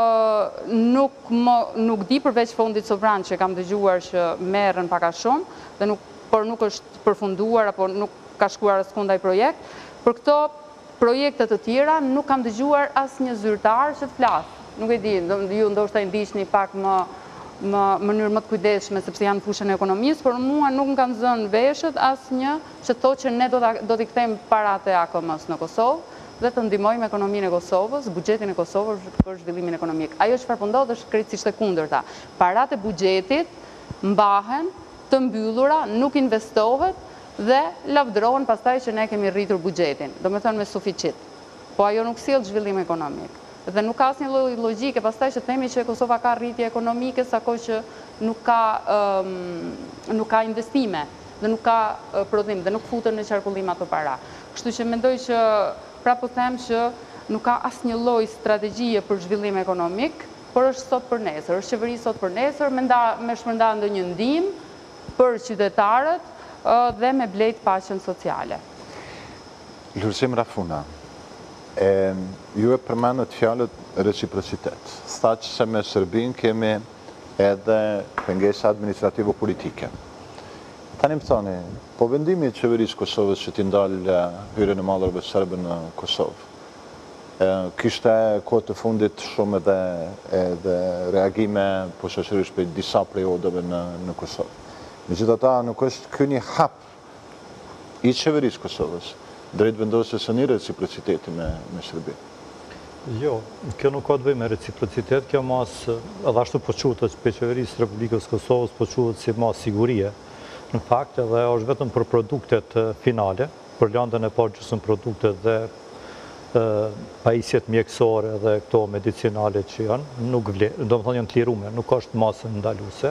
nuk di përveç fondit sovran që kam dëgjuar që merren pak a shumë, por nuk është përfunduar apo nuk ka shkuar asnjë projekt. Për këto projekte të tjera nuk kam dëgjuar asnjë zyrtar që të flasë. Nuk e di, ju ndoshta i ndiqni pak më në mënyrë më të kujdesshme sepse janë fushën e ekonomisë, por mua nuk më kanë zënë veshët asnjë që thotë që ne do t'i kthejmë paratë e A K M-s në Kosovë dhe të ndihmojmë ekonominë e Kosovës, buxhetin e Kosovës për zhvillimin ekonomik. Ajo çfarë po ndodh është krejtësisht e kundërta. Paratë e buxhetit mbahen të mbyllura, nuk investohet dhe lavdërohen pastaj që ne kemi rritur buxhetin, do me thënë me suficit. Po ajo nuk sjell zhvillim ekonomik. Dhe nuk ka asnjë lloj logjike pastaj që themi që Kosova ka rritje ekonomike sako që nuk ka nuk ka investime dhe nuk ka prodhim dhe nuk futen në qarkullim ato para. Kështu që mendoj që pra po them që nuk ka asnjë lloj strategjie për zhvillim ekonomik, por është sot për nesër, është qeveri sot për nesër, me shpërnda ndonjë ndihmë për qytetarët dhe me blejt paqen sociale. Lulzim Rafuna, ju e përmenët fjalët reciprocitet. Thaq se me Serbin kemi edhe pengesa administrativo-politike. Tani më thoni, po vendimi i qeverisë Kosovës që t'i ndalë hyrjen e mallrave serbe në Kosovë, kishte kohë të fundit shumë edhe reagime posaçërisht për disa periudhave në Kosovë. Megjithatë, nuk është ky një hap i qeverisë Kosovës drejt vendosjes së një reciprociteti me Serbinë? Jo, kjo nuk ka të bëjë me reciprocitet, kjo mas, edhe ashtu po quhet për qeverisë Republikës Kosovës, po quhet si mas sigurie. Në fakt, edhe është vetëm për produktet finale, për lëndën e parë gjysmë produktet dhe pajisjet mjekësore dhe këto medicinale që janë, nuk vlen, do të thonë janë të liruar, nuk është masë ndaluese.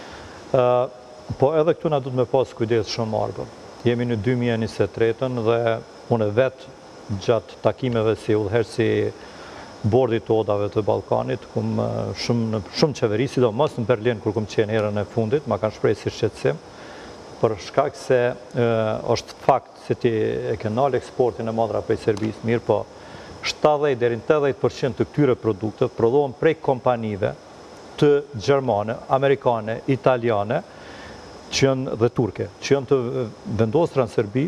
Po edhe këtu na duhet me pas kujdes shumë arbër. Jemi në dy mijë e njëzet e tretën dhe unë vetë gjatë takimeve si udhëheqësi bordit të odave të Ballkanit, kum shumë shumë qeveri, sidomos në Berlin kur kum qenë herën e fundit, ma kanë shprehë si shqetësim, për shkak se është fakt se ti e ke nal eksportin e madhra prej Serbisë, mirë po shtatëdhjetë deri në tetëdhjetë përqind të këtyre produkteve prodhohen prej kompanive të gjermane, amerikane, italiane, që janë dhe turke, që janë të vendosura në Serbi,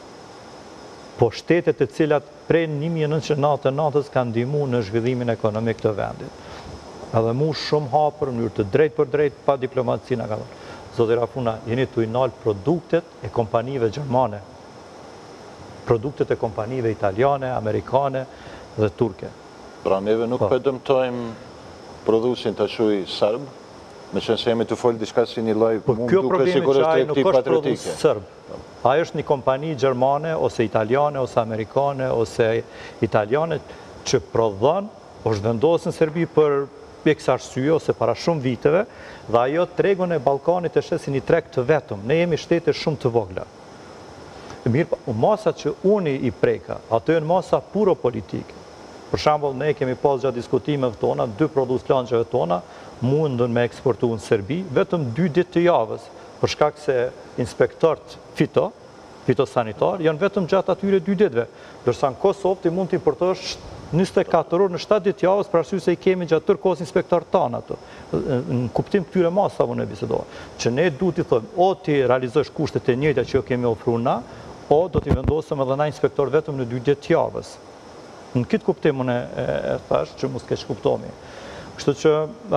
po shtetet e cilat prej një mijë e nëntëqind e nëntëdhjetë e nëntës kanë ndihmuar në zhvillimin ekonomik të vendit. Edhe mu shumë hapur në mënyrë të drejtë për drejtë pa diplomaci na ka thënë. Zoti Rafuna, jeni tu i nal produktet e kompanive gjermane, produktet e kompanive italiane, amerikane dhe turke. Pra neve nuk po dëmtojmë prodhuesin të quaj serb, me qenë se jemi të folë diçka si një lloj mund duke sigurisht tregti patriotike. Serb. Ajo është një kompani gjermane ose italiane ose amerikane ose italiane që prodhon, është vendosur në Serbi për x arsye ose para shumë viteve, dhe ajo tregun e Ballkanit e sheh si një treg të vetëm. Ne jemi shtete shumë të vogla. Mirë, masa që unë i preka, ato janë masa puro politike. Për shembull, ne kemi pas gjatë diskutimeve tona, dy produs lançeve tona mundën me eksportu në Serbi vetëm dy ditë të javës, për shkak se inspektorët fito, fitosanitar, janë vetëm gjatë atyre dy ditëve, ndërsa në Kosovë ti mund të importosh njëzet e katër orë në shtatë ditë javës, për arsye se i kemi gjatë tërë kohës inspektorët tanë ato. Në kuptim këtyre masave unë e bisedova, që ne duhet i thëmë, o ti realizosh kushtet e njëjta që jo kemi ofruar na, o do t'i vendosëm edhe na inspektor vetëm në dy ditë javës. Në këtë kuptim unë e thash që mos keq kuptomi. Kështu që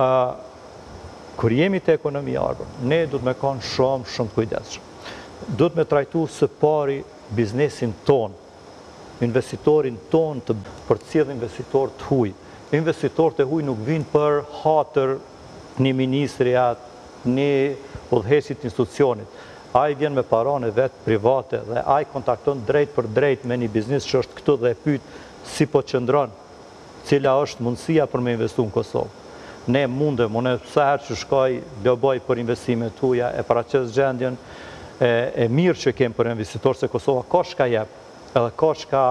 kur jemi te ekonomia arbër, ne duhet me kanë shumë, shumë kujdesshëm. Duhet me trajtu së pari biznesin ton, investitorin ton të përcjell investitor të huj. Investitor të huj nuk vinë për hatër një ministriat, një udhëheqësit institucionit. Ai vjen me paranë vetë private dhe ai kontakton drejt për drejt me një biznes që është këtu dhe e pyet si po qëndron, cila është mundësia për me investu në Kosovë. Ne mundem, unë sa herë që shkoj, loboj për investimet tuja, e paraqes gjendjen, e, e mirë që kemë për investitor, se Kosova ka shka jep, edhe ka shka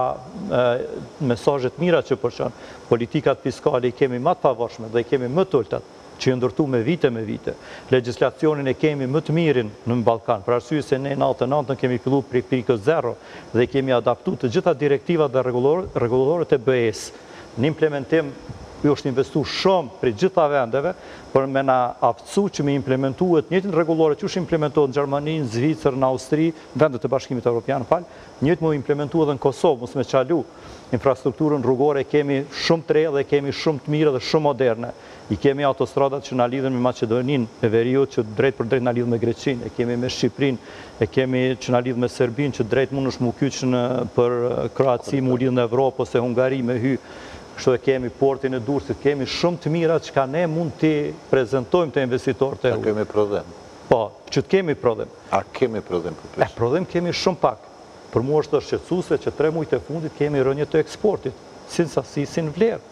mesazhet mira që përqon. Politikat fiskale i kemi më të pavarshme dhe i kemi më të ultat, që i ndërtu me vite me vite. Legislacionin e kemi më të mirin në Ballkan, për arsye se ne në nëntëdhjetë e nëntë kemi filluar prej pikës zero dhe kemi adaptuar të gjitha direktivat dhe rregulloret e B E-s. Në implementim ju është investu shumë për gjitha vendeve, për me na aftësu që me implementuat njëtin rregullore që është implementuar në Gjermani, në Zvicër, në Austri, vendet e Bashkimit Evropian, fal, njëtë më implementuar dhe në Kosovë, mos me qalu. Infrastrukturën rrugore kemi shumë të re dhe kemi shumë të mire dhe shumë moderne. I kemi autostradat që na lidhen me Maqedoninë, e Veriut që drejt për drejt na lidh me Greqinë, e kemi me Shqipërinë, e kemi që na lidh me Serbinë që drejt mund është mu kyç në për Kroaci, mu lidh në Evropë ose Hungari me hy. Kështu e kemi portin e Durrësit, kemi shumë të mira që ka ne mund t'i prezentojmë të investitorët e A kemi prodhim? Po, që t'kemi prodhim. A kemi prodhim për E pjesë? prodhim kemi shumë pak. Për mua është të shqetësuese që tre muajt e fundit kemi rënje të eksportit, si në sasi, si në vlerë.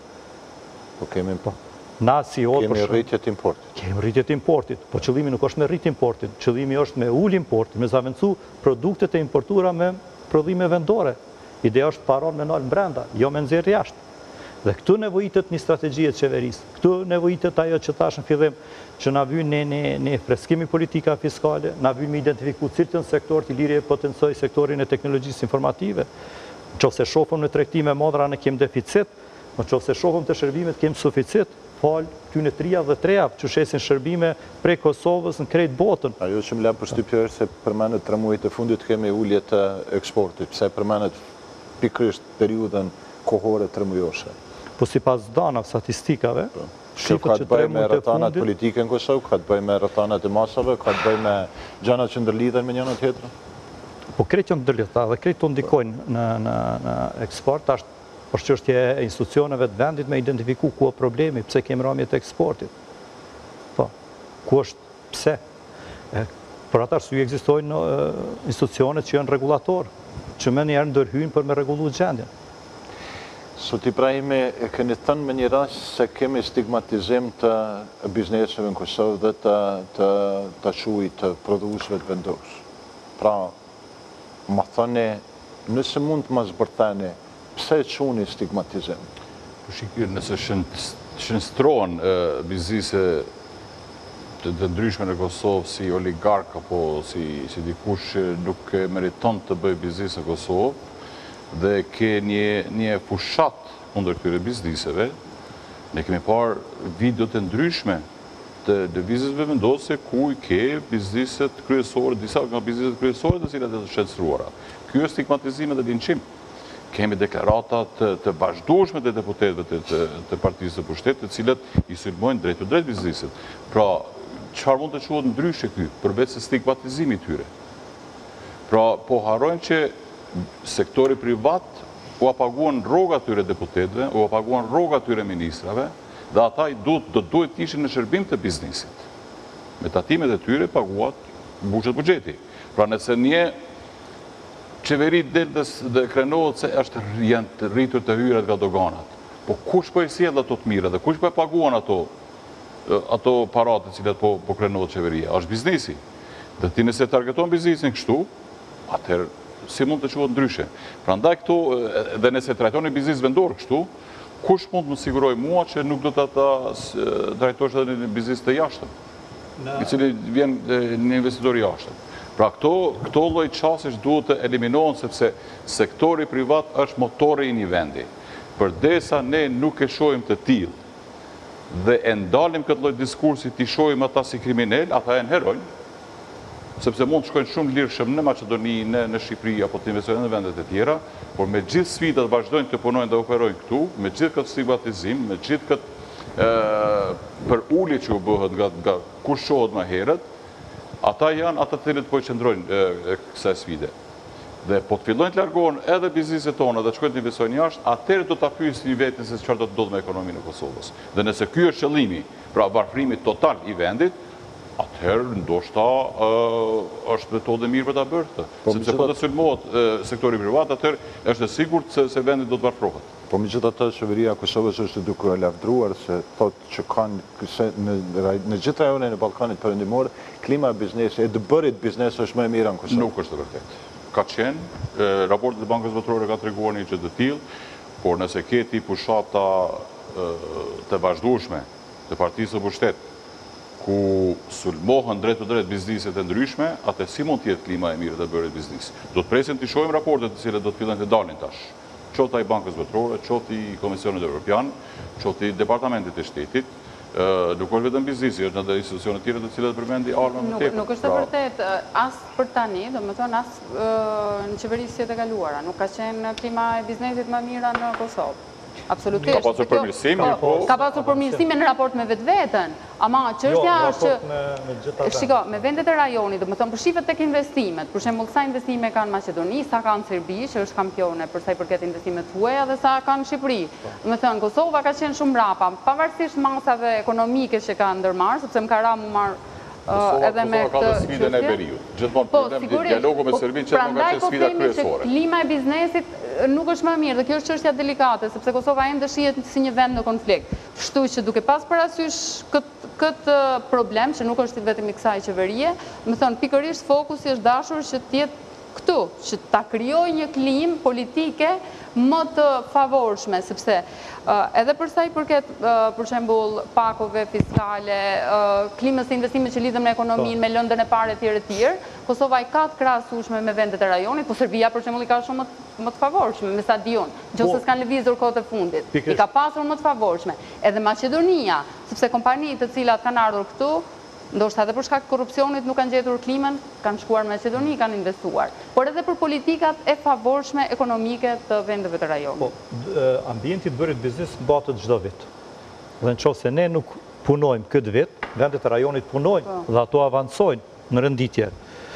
Po kemi po. Na si o Kemi rritje të importit. Kemi rritje të importit, po qëllimi nuk është me rrit importin, qëllimi është me ul importin, me zavendësu produktet e importura me prodhime vendore. Ideja është paron me nalë brenda, jo me nxjerrë jashtë. Dhe këtu nevojitet një strategji e qeverisë. Këtu nevojitet ajo që tash në fillim që na vjen ne ne ne freskimi politika fiskale, na vjen me identifiku cilën sektor të lirë potencoj sektorin e teknologjisë informative. Nëse shohim në tregtime modra ne kemi deficit, nëse shohim të shërbimet kemi suficit, fal ty në trija dhe treja që shesin shërbime prej Kosovës në krejt botën. Ajo që më la përshtypje është se përmendet tre muajt e fundit kemi ulje të eksportit. Pse përmendet pikërisht periudhën kohore tre mujoshe? Po si pas dana statistikave, Shifët ka të bëj me rëtanat politike në Kosovë, ka të bëj me rëtanat e masave, ka të bëj me gjanat që ndërlidhen me njëna tjetër? Po krejt janë ndërlidhta dhe krejt të ndikojnë në, në, në eksport, ashtë është çështje e institucioneve të vendit me identifiku ku është problemi, pse kemi rënje të eksportit. Po, ku është pse? E, për atë arsye ekzistojnë institucione që janë regulator, që më njerë ndërhyjnë për me rregullu gjendjen. Sot Ibrahimi, e keni thënë me një rast se kemi stigmatizim të bizneseve në Kosovë dhe të, të, të quaj të prodhuesve të vendosë. Pra, ma thëni, nëse mund të ma zbërthani, pse e quni stigmatizim? Shikir, nëse shënstrohen biznise të ndryshme në Kosovë si oligark apo si, si dikush nuk meriton të bëj biznis në Kosovë, dhe ke një, një fushat kundër këtyre bizniseve, ne kemi parë videot e ndryshme të lëvizjeve vendose ku i ke bizniset kryesore, disa nga bizniset kryesore të cilat e të shënstruara. Ky është stigmatizimi dhe linçim. Kemi deklaratat të, të vazhdueshme të deputetëve të, të, të partisë së pushtetit, të cilat i sulmojnë drejt për drejt bizniset. Pra, çfarë mund të quhet ndryshe ky, përveç se stigmatizimi i tyre? Pra, po harrojnë që sektori privat u apaguan rroga tyre deputetëve, u apaguan rroga tyre ministrave, dhe ata i duhet, do duhet të ishin në shërbim të biznisit. Me tatimet e tyre paguat mbushet buxheti. Pra nëse një qeveri del dhe krenohet se është janë të rritur të hyrat nga doganat, po kush po i sjell ato të mira dhe kush po e paguan ato ato paratë të cilat po, po krenohet qeveria? Është biznisi. Dhe ti nëse targeton biznisin kështu, atëherë si mund të quhet ndryshe. Prandaj këtu, dhe nëse trajtoni biznis vendor kështu, kush mund të më siguroj mua që nuk do të ata trajtosh edhe në biznis të jashtëm, i cili vjen një investitor i jashtëm. Pra këto, këto lloj çastesh duhet të eliminohen sepse sektori privat është motori i një vendi. Përdesa ne nuk e shohim të tillë dhe e ndalim këtë lloj diskursi ti shohim ata si kriminal, ata janë herojnë, sepse mund të shkojnë shumë lirshëm në Maqedoni, në, në Shqipëri apo të investojnë në vendet e tjera, por me gjithë sfidat vazhdojnë të punojnë dhe operojnë këtu, me gjithë këtë stigmatizim, me gjithë këtë e, për ulje që u bëhet nga, nga kur shohet më herët, ata janë ata të cilët po i qëndrojnë kësaj sfide. Dhe po të fillojnë të largohen edhe bizneset tona dhe të shkojnë të investojnë jashtë, atëherë do ta pyesin vetin se çfarë do të ndodhë me ekonominë e Kosovës. Dhe nëse ky është qëllimi, pra varfërimi total i vendit, atëherë ndoshta është metodë mirë për ta bërë këtë. Sepse po të sulmohet sektori privat, atëherë është e sigurt se vendi do të varfrohet. Po megjithatë qeveria e Kosovës është duke lavdruar se thotë që kanë në gjithë rajonet e Ballkanit Perëndimor klima e biznesi, e të bërit biznes është më e mira në Kosovë. Nuk është e vërtetë. Ka qenë, raportet e Bankës Botërore ka treguar një gjë të tillë, por nëse ke ti pushata të vazhdueshme të partisë së pushtet, ku sulmohen drejt për drejt bizniset e ndryshme, atë si mund të jetë klima e mirë të bërit biznis. Do të presim të shohim raportet të cilat do të fillojnë të dalin tash. Qoftë ai Bankës Botërore, qoftë i Komisionit Evropian, qoftë i Departamentit të Shtetit, nuk është vetëm biznisi, është edhe institucione tjera të cilat përmendi arma më tepër. Nuk është e vërtet, as për tani, do më thonë, as në qeverisjet e kaluara, nuk ka qenë klima e biznesit më mira në Kosovë. Absolutisht. Ka pasur përmirësime, po... Ka pasur përmirësime në raport me vetë vetën, ama çështja është që... Shiko, me vendet e rajonit, do më thonë, për shifet tek investimet, për shembull sa investime kanë Maqedoni, sa kanë Serbi, që është kampione për sa i përket investimet huaja, dhe sa kanë Shqipëri. Do më thonë, Kosova ka qenë shumë mbrapa, pavarësisht masave ekonomike që ka ndërmarrë, sepse më ka ra mu marë edhe me këtë ka dhe sfidën e veriut. Gjithmonë problem të dialogu me Serbin që nuk ka qenë sfida kryesore. Klima e biznesit nuk është më mirë dhe kjo është çështja delikate, sepse Kosova ende shihet si një vend në konflikt. Kështu që duke pas parasysh këtë problem, që nuk është vetëm i kësaj qeverie, më thonë pikërisht fokusi është dashur që të jetë këtu, që ta krijojë një klimë politike më të favorshme, sepse edhe për sa i përket, për shembull, pakove fiskale, klimës së investimit që lidhem në ekonominë, me lëndën e parë e tjerë e tjerë, Kosova i ka të krahasueshme me vendet e rajonit, po Serbia për shembull i ka shumë më të favorshme, me sa diun, nëse s'kan lëvizur kohët e fundit. I ka pasur më të favorshme. Edhe Maqedonia, sepse kompanitë të cilat kanë ardhur këtu, ndoshta edhe për shkak të korrupsionit nuk kanë gjetur klimën, kanë shkuar në Maqedoni, kanë investuar. Por edhe për politikat e favorshme ekonomike të vendeve të rajonit. Po, ambienti të bërit biznes mbatet çdo vit. Dhe nëse ne nuk punojmë këtë vit, vendet e rajonit punojnë dhe ato avancojnë në renditje.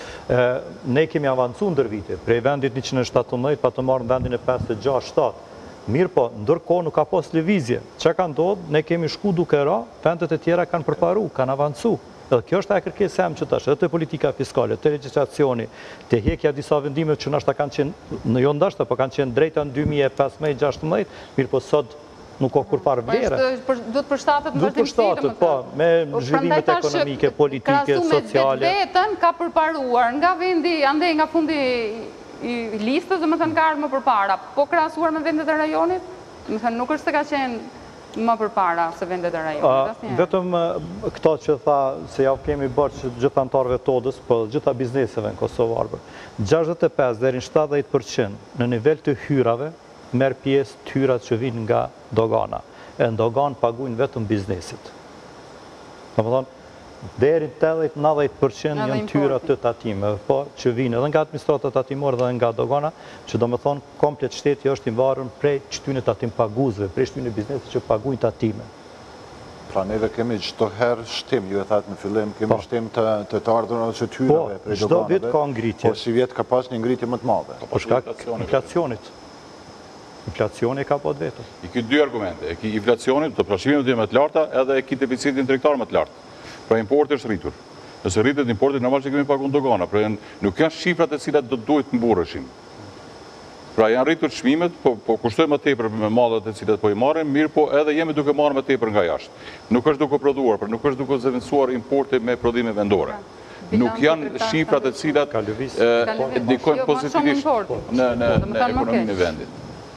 Ne kemi avancu ndër vite, prej vendit njëqind e shtatëmbëdhjetë pa të marrë në vendin e pesëdhjetë e gjashtë shtatë. Mirë po, ndërkohë nuk ka pas lëvizje. Që ka ndodhë, ne kemi shku duke ra, vendet e tjera kanë përparu, kanë avancu. Edhe kjo është e kërkesë që tash, edhe të politika fiskale, të legjislacioni, të hjekja disa vendime që nashta kanë qenë, në jo ndashta, po kanë qenë drejta në dy mijë e pesëmbëdhjetë gjashtëmbëdhjetë, mirë po sot nuk ka kur parë vlerë. Duhet përshtatet në vazhdimësi, po, me zhvillimet ekonomike, politike, sociale. Krahasu me vetën ka përparuar nga vendi, andej nga fundi i listës, dhe më thënë ka ardhë më përpara, po krahasuar me vendet e rajonit, më thënë nuk është se ka qenë më përpara se vendet e rajonit. Vetëm këto që tha se ja kemi bërë që gjitha antarëve todës, po gjitha bizneseve në Kosovë arbër, gjashtëdhjetë e pesë deri në shtatëdhjetë përqind në nivel të hyrave, merë pjesë të hyrat që vinë nga dogana. E në dogan paguajnë vetëm biznesit. Në më thonë, deri në tetëdhjetë në nëntëdhjetë përqind janë tyra të tatimeve, po që vinë edhe nga administrata tatimore dhe nga dogana, që do më thonë, komplet shteti është i varur prej çtyne tatim paguesve, prej çtyne biznesit që paguajnë tatime. Pra neve kemi çdo herë shtim, ju e thatë në fillim, kemi shtim të të ardhurave që tyrave prej doganave. Po, çdo vit ka ngritje. Po si vjet ka pas një ngritje më të madhe. Po shkak inflacionit. Inflacioni ka po vetëm. I ki dy argumente, e ki inflacionit, të prashimit të më të larta, edhe e ki deficitin tregtar më të lartë. Pra importi është rritur. Nëse rritet importi, normal që kemi paguar dogana, pra nuk janë shifrat e cilat do duhet të mburreshin. Pra janë rritur çmimet, po po kushtojnë më tepër me mallat e cilat po i marrim, mirë po edhe jemi duke marrë më tepër nga jashtë. Nuk është duke prodhuar, por nuk është duke zëvendësuar importe me prodhime vendore. Nuk janë shifrat e cilat ndikojnë pozitivisht në në ekonominë e vendit.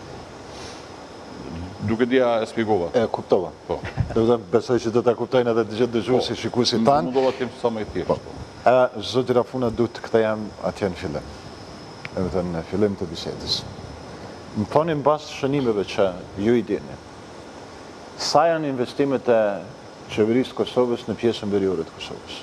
Duke dhja e spjegova. E, kuptova. Po. Dhe dhe besoj që do të kuptojnë edhe të gjithë dëgjuesi shikuesit tanë. Mundova të kemë sa më i thjeshtë. E, Zoti Rafuna, du të këta jam atje në fillim. E me thënë në fillim të bisedës. Më thoni në basë shënimeve që ju i dini. Sa janë investimet e qeverisë Kosovës në pjesën veriore të Kosovës?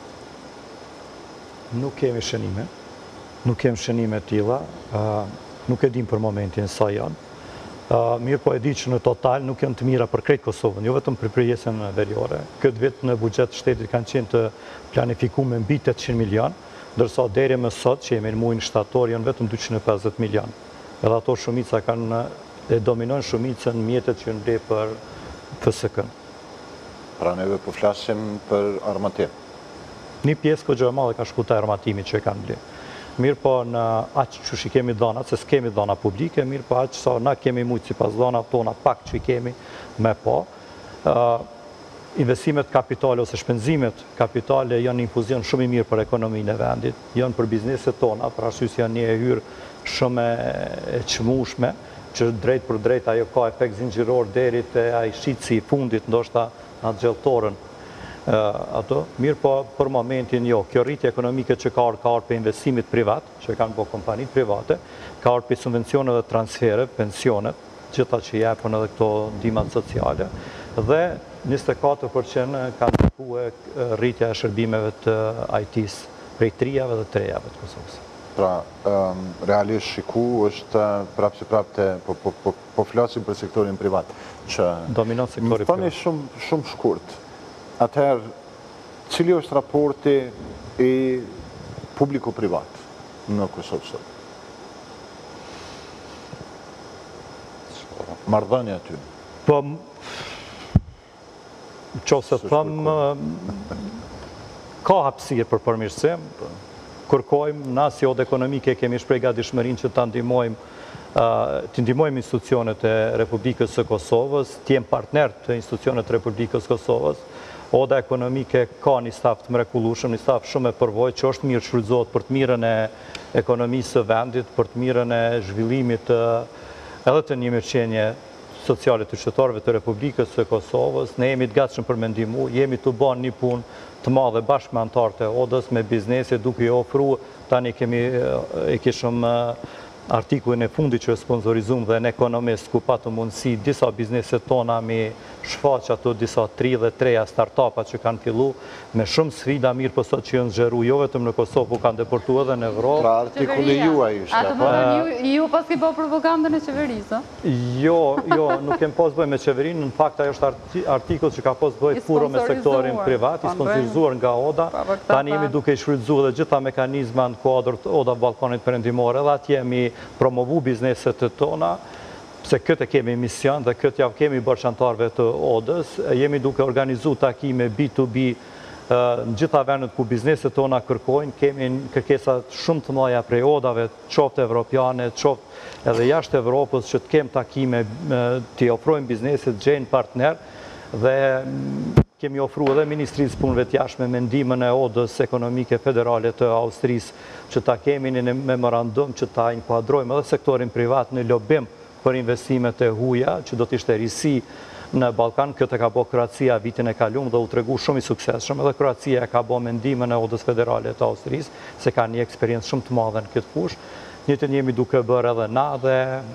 Nuk kemi shënime. Nuk kemi shënime tilla. Nuk e dim për momentin sa janë. Mirë po e di që në total nuk janë të mira për krejt Kosovën, jo vetëm për pjesën veriore. Këtë vit në buxhet shtetit kanë qenë të planifikuar me mbi tetëqind milion, ndërsa deri më sot që jemi në muajin shtator janë vetëm dyqind e pesëdhjetë milion. Edhe ato shumica kanë e dominojnë shumicën mjetet që ble për F S K-n. Pra neve po flasim për armatim. Një pjesë ko gjë e madhe ka shku të armatimi që e kanë bli. Mirë po në aqë që shi kemi dhona, se s'kemi dhona publike, mirë po aqë sa na kemi mujtë si pas dhona tona pak që i kemi me po. Investimet kapitale ose shpenzimet kapitale janë infuzion shumë i mirë për ekonominë e vendit, janë për bizneset tona, për arsyes janë një e hyrë shumë e çmueshme, që drejt për drejt ajo ka efekt zinxhiror deri te ai shitsi i fundit, ndoshta në gjelltorën ato. Mirë po për momentin jo, kjo rritje ekonomike që ka ardhur ka ardhur për investimit privat, që kanë bërë kompanitë private, ka ardhur për subvencione dhe transfere, pensione, gjitha që japën edhe këto ndihmat sociale, dhe njëzet e katër përqind ka ndikuar rritja e shërbimeve të I T-s prej trijave dhe trejave të Kosovës. Pra, realisht shiku është prapë si prapë të, po, po, po, po flasim për sektorin privat, që dominon sektori privat. Më thoni shumë, shumë shkurt, atëherë, cili është raporti i publiko-privat në Kosovë sot? Marrëdhënia aty. Po, qoftë se thëmë, ka hapësirë për përmirësim, kërkojmë, na si odë ekonomike kemi shprej gatishmërinë që të ndihmojmë të ndihmojmë institucionet e Republikës së Kosovës, të jem partner të institucionet të Republikës së Kosovës. Oda ekonomike ka një staf të mrekullueshëm, një staf shumë e përvojë që është mirë shfrytëzohet për të mirën e ekonomisë së vendit, për të mirën e zhvillimit edhe të një mirëqenie sociale të qytetarëve të Republikës së Kosovës. Ne jemi të gatshëm për me ndihmu, jemi të bën një punë të madhe bashkë me anëtarët e odës, me biznese, duke i ofruar, tani kemi e kishëm artikullin e fundit që e sponsorizum dhe në ekonomist ku patë mundësi disa bizneset tona mi shfaq ato disa tri dhe treja start-upa që kanë fillu me shumë sfida mirë për sot që jënë zgjeru jo vetëm në Kosovë, ku kanë deportu edhe në Evropë. Pra artikulli juaj ishte. Ato më thënë ju pas ki po propagandën e qeverisë? Jo, jo, nuk kem pas bëj me qeverinë, në fakt ajo është artikull që ka pas bëj furo me sektorin privat, i sponsorizuar nga Oda, tani jemi duke i shfrytzuar dhe gjitha mekanizma në kuadër të Oda Ballkanit Perëndimor, edhe atje jemi promovu bizneset të tona, se këtë kemi mision dhe këtë javë kemi bërçantarve të Odës, jemi duke organizu takime B to B në gjitha vendet ku bizneset tona kërkojnë, kemi kërkesat shumë të mëdha prej Odave, qoftë evropiane, qoftë edhe jashtë Evropës, që të kemë takime të ofrojmë bizneset, gjejnë partner, dhe kemi ofru edhe Ministrisë Punëve të Jashtme me ndihmën e Odës Ekonomike Federale të Austrisë, që ta kemi në memorandum që ta inkuadrojmë edhe sektorin privat në lobim për investimet e huaja, që do të ishte risi në Ballkan. Këtë ka bo Kroacia vitin e kaluar dhe u tregu shumë i suksesshëm, edhe Kroacia ka bo me ndihmën e Odës Federale të Austrisë, se ka një eksperiencë shumë të madhe në këtë fushë. Njëjtën jemi duke bërë edhe na dhe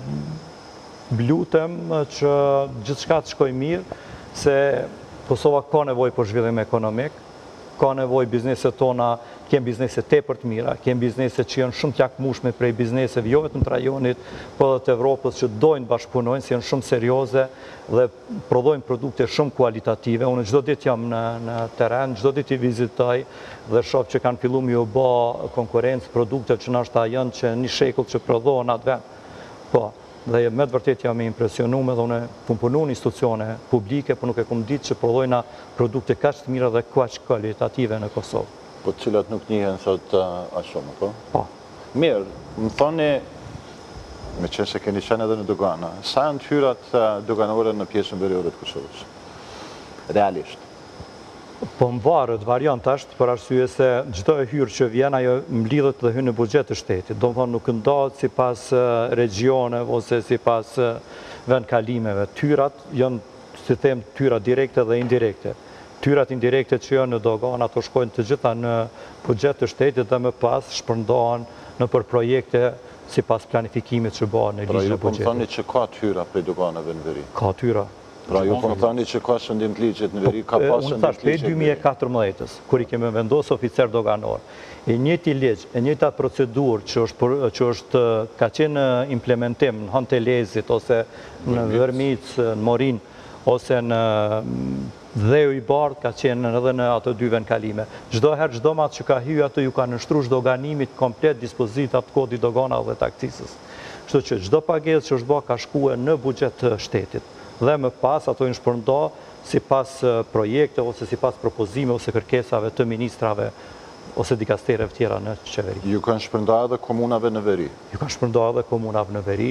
lutem që gjithçka të shkojë mirë, se Kosova ka nevojë për zhvillim ekonomik, ka nevojë bizneset tona, kem biznese tepër të mira, kem biznese që janë shumë të jakmueshme prej bizneseve, jo vetëm të rajonit, por edhe të Evropës, që dojnë bashkëpunojnë, si janë shumë serioze dhe prodhojnë produkte shumë kualitative. Unë çdo ditë jam në, në teren, çdo ditë i vizitoj dhe shoh që kanë filluar mi u bë konkurrencë produkte që ndoshta janë që një shekull që prodhohen atë vend. Po, dhe me të vërtet jam i impresionuar dhe unë kum punu në institucione publike, por nuk e kum ditë që prodhojna produkte kaq të mira dhe kaq kualitative në Kosovë. Po cilat nuk njihen sot a shumë, po? Po. Mirë, më thoni, me qenë se keni qenë edhe në dogana, sa janë hyrat doganore në pjesën veriore të Kosovës? Realisht. Po më varet, variant është, për arsye se çdo e hyrë që vjen, ajo mblidhet dhe hyn në buxhet të shtetit. Do të thonë nuk ndahet sipas regioneve ose sipas vendkalimeve. Tyrat janë, si them, tyra direkte dhe indirekte. Tyrat indirekte që janë në dogan, ato shkojnë të gjitha në buxhet të shtetit dhe më pas shpërndahen në për projekte sipas planifikimit që bëhen në ligjin e buxhetit. Pra ju po më thoni që ka tyra prej doganave në veri? Ka tyra. Pra ju po më thoni që ka shëndim të ligjit në veri, ka pas shëndim të ligjit në veri? Unë thash, prej dy mijë e katërmbëdhjetës, kur i kemi vendosur oficer doganor, e njëjti ligj, e njëjta procedurë që është që është ka qenë implementim në Hantelezit ose në Vërmic, në Morin, ose në Dheu i Bardh, ka qenë edhe në ato dy vendkalime. Çdo herë çdo mat që ka hyrë ato ju kanë nështruar doganimit komplet dispozitat të kodit dogana dhe takcisës. Kështu që çdo pagesë që është bërë ka shkuar në buxhet të shtetit. Dhe më pas ato janë shpërndarë si pas projekte, ose si pas propozime, ose kërkesave të ministrave, ose dikastereve tjera në qeveri. Ju kanë shpërndarë edhe komunave në veri? Ju kanë shpërndarë edhe komunave në veri,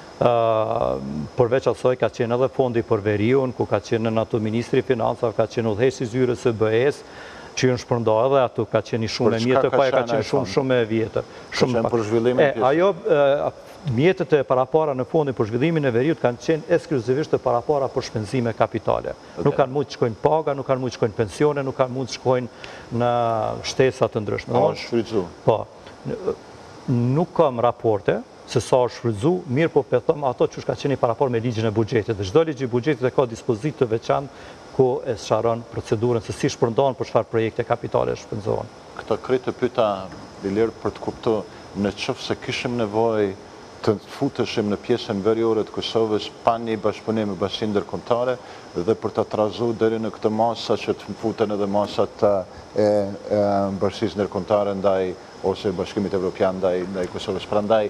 përveç asoj ka qenë edhe fondi për veriun, ku ka qenë në ato Ministri Finansave, ka qenë udhëheqësi i zyrës së B E-s, që ju në shpërndarë edhe ato ka qenë i shumë e mjetër, pa e ka qenë shumë shumë e vjetër. Ka qenë për zhvillimin pjesë? Ajo, mjetët e parapara në fondin për zhvillimin e veriut kanë qenë ekskluzivisht e parapara për shpenzime kapitale. Nuk kanë mund të shkojnë paga, nuk kanë mund të shkojnë pensione, nuk kanë mund të shkojnë në shtesat të ndryshme. A është shfrytzu? Po, nuk kam raporte se sa është shfrytzu, mirë po pëthëm ato që ka qenë i parapar me ligjin e bugjetit. Dhe çdo ligj i bugjetit e ka dispozit të veçantë ku e sqaron procedurën se si shpërndohen për çfarë projekte kapitale shpenzohen. Këta krejtë të pyta Ilir për të kuptu në qëfë se kishim nevoj të futeshim në pjesën veriore të Kosovës pa një bashkëpunim me bashkinë ndërkombëtare dhe për të trazu deri në këtë masa që të futen edhe masat e bashkisë ndërkombëtare ndaj ose bashkimit evropian ndaj ndaj Kosovës. Prandaj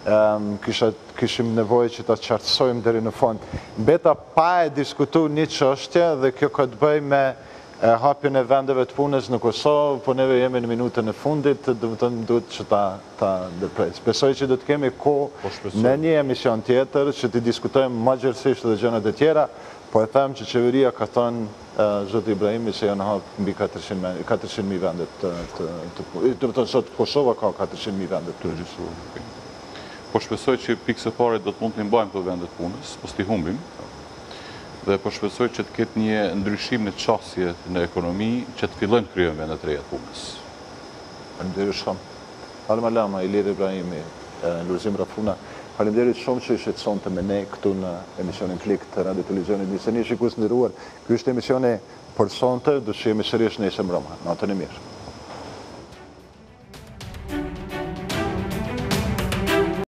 kishim nevojë që ta qartësojmë deri në fund. Mbeta pa e diskutuar një çështje dhe kjo ka të bëjë me hapjen e vendeve të punës në Kosovë, po neve jemi në minutën e fundit, domethënë duhet që ta ta ndërpres. Besoj që do të kemi kohë në një emision tjetër që të diskutojmë më gjerësisht edhe gjërat e tjera, po e them që qeveria ka thënë zoti Ibrahimi se janë hap mbi katërqind mijë vende të domethënë sot Kosova ka katërqind mijë vende të regjistruara. Po shpresoj që pikë së pare do të mund të mbajmë këto vende të punës, mos t'i humbim. Dhe po shpresoj që të ketë një ndryshim në çështje në ekonomi që të fillojnë të krijojnë vende të reja të punës. Faleminderit shumë. Alma Lama, Ilir Ibrahimi, Lulzim Rafuna, faleminderit shumë që ishit sonte me ne këtu në emisionin Klik të Radio Televizionit Nisëni. Shikues të nderuar, ky është emisioni për sonte, do të shihemi sërish nesër mbrëmë. Natën e mirë.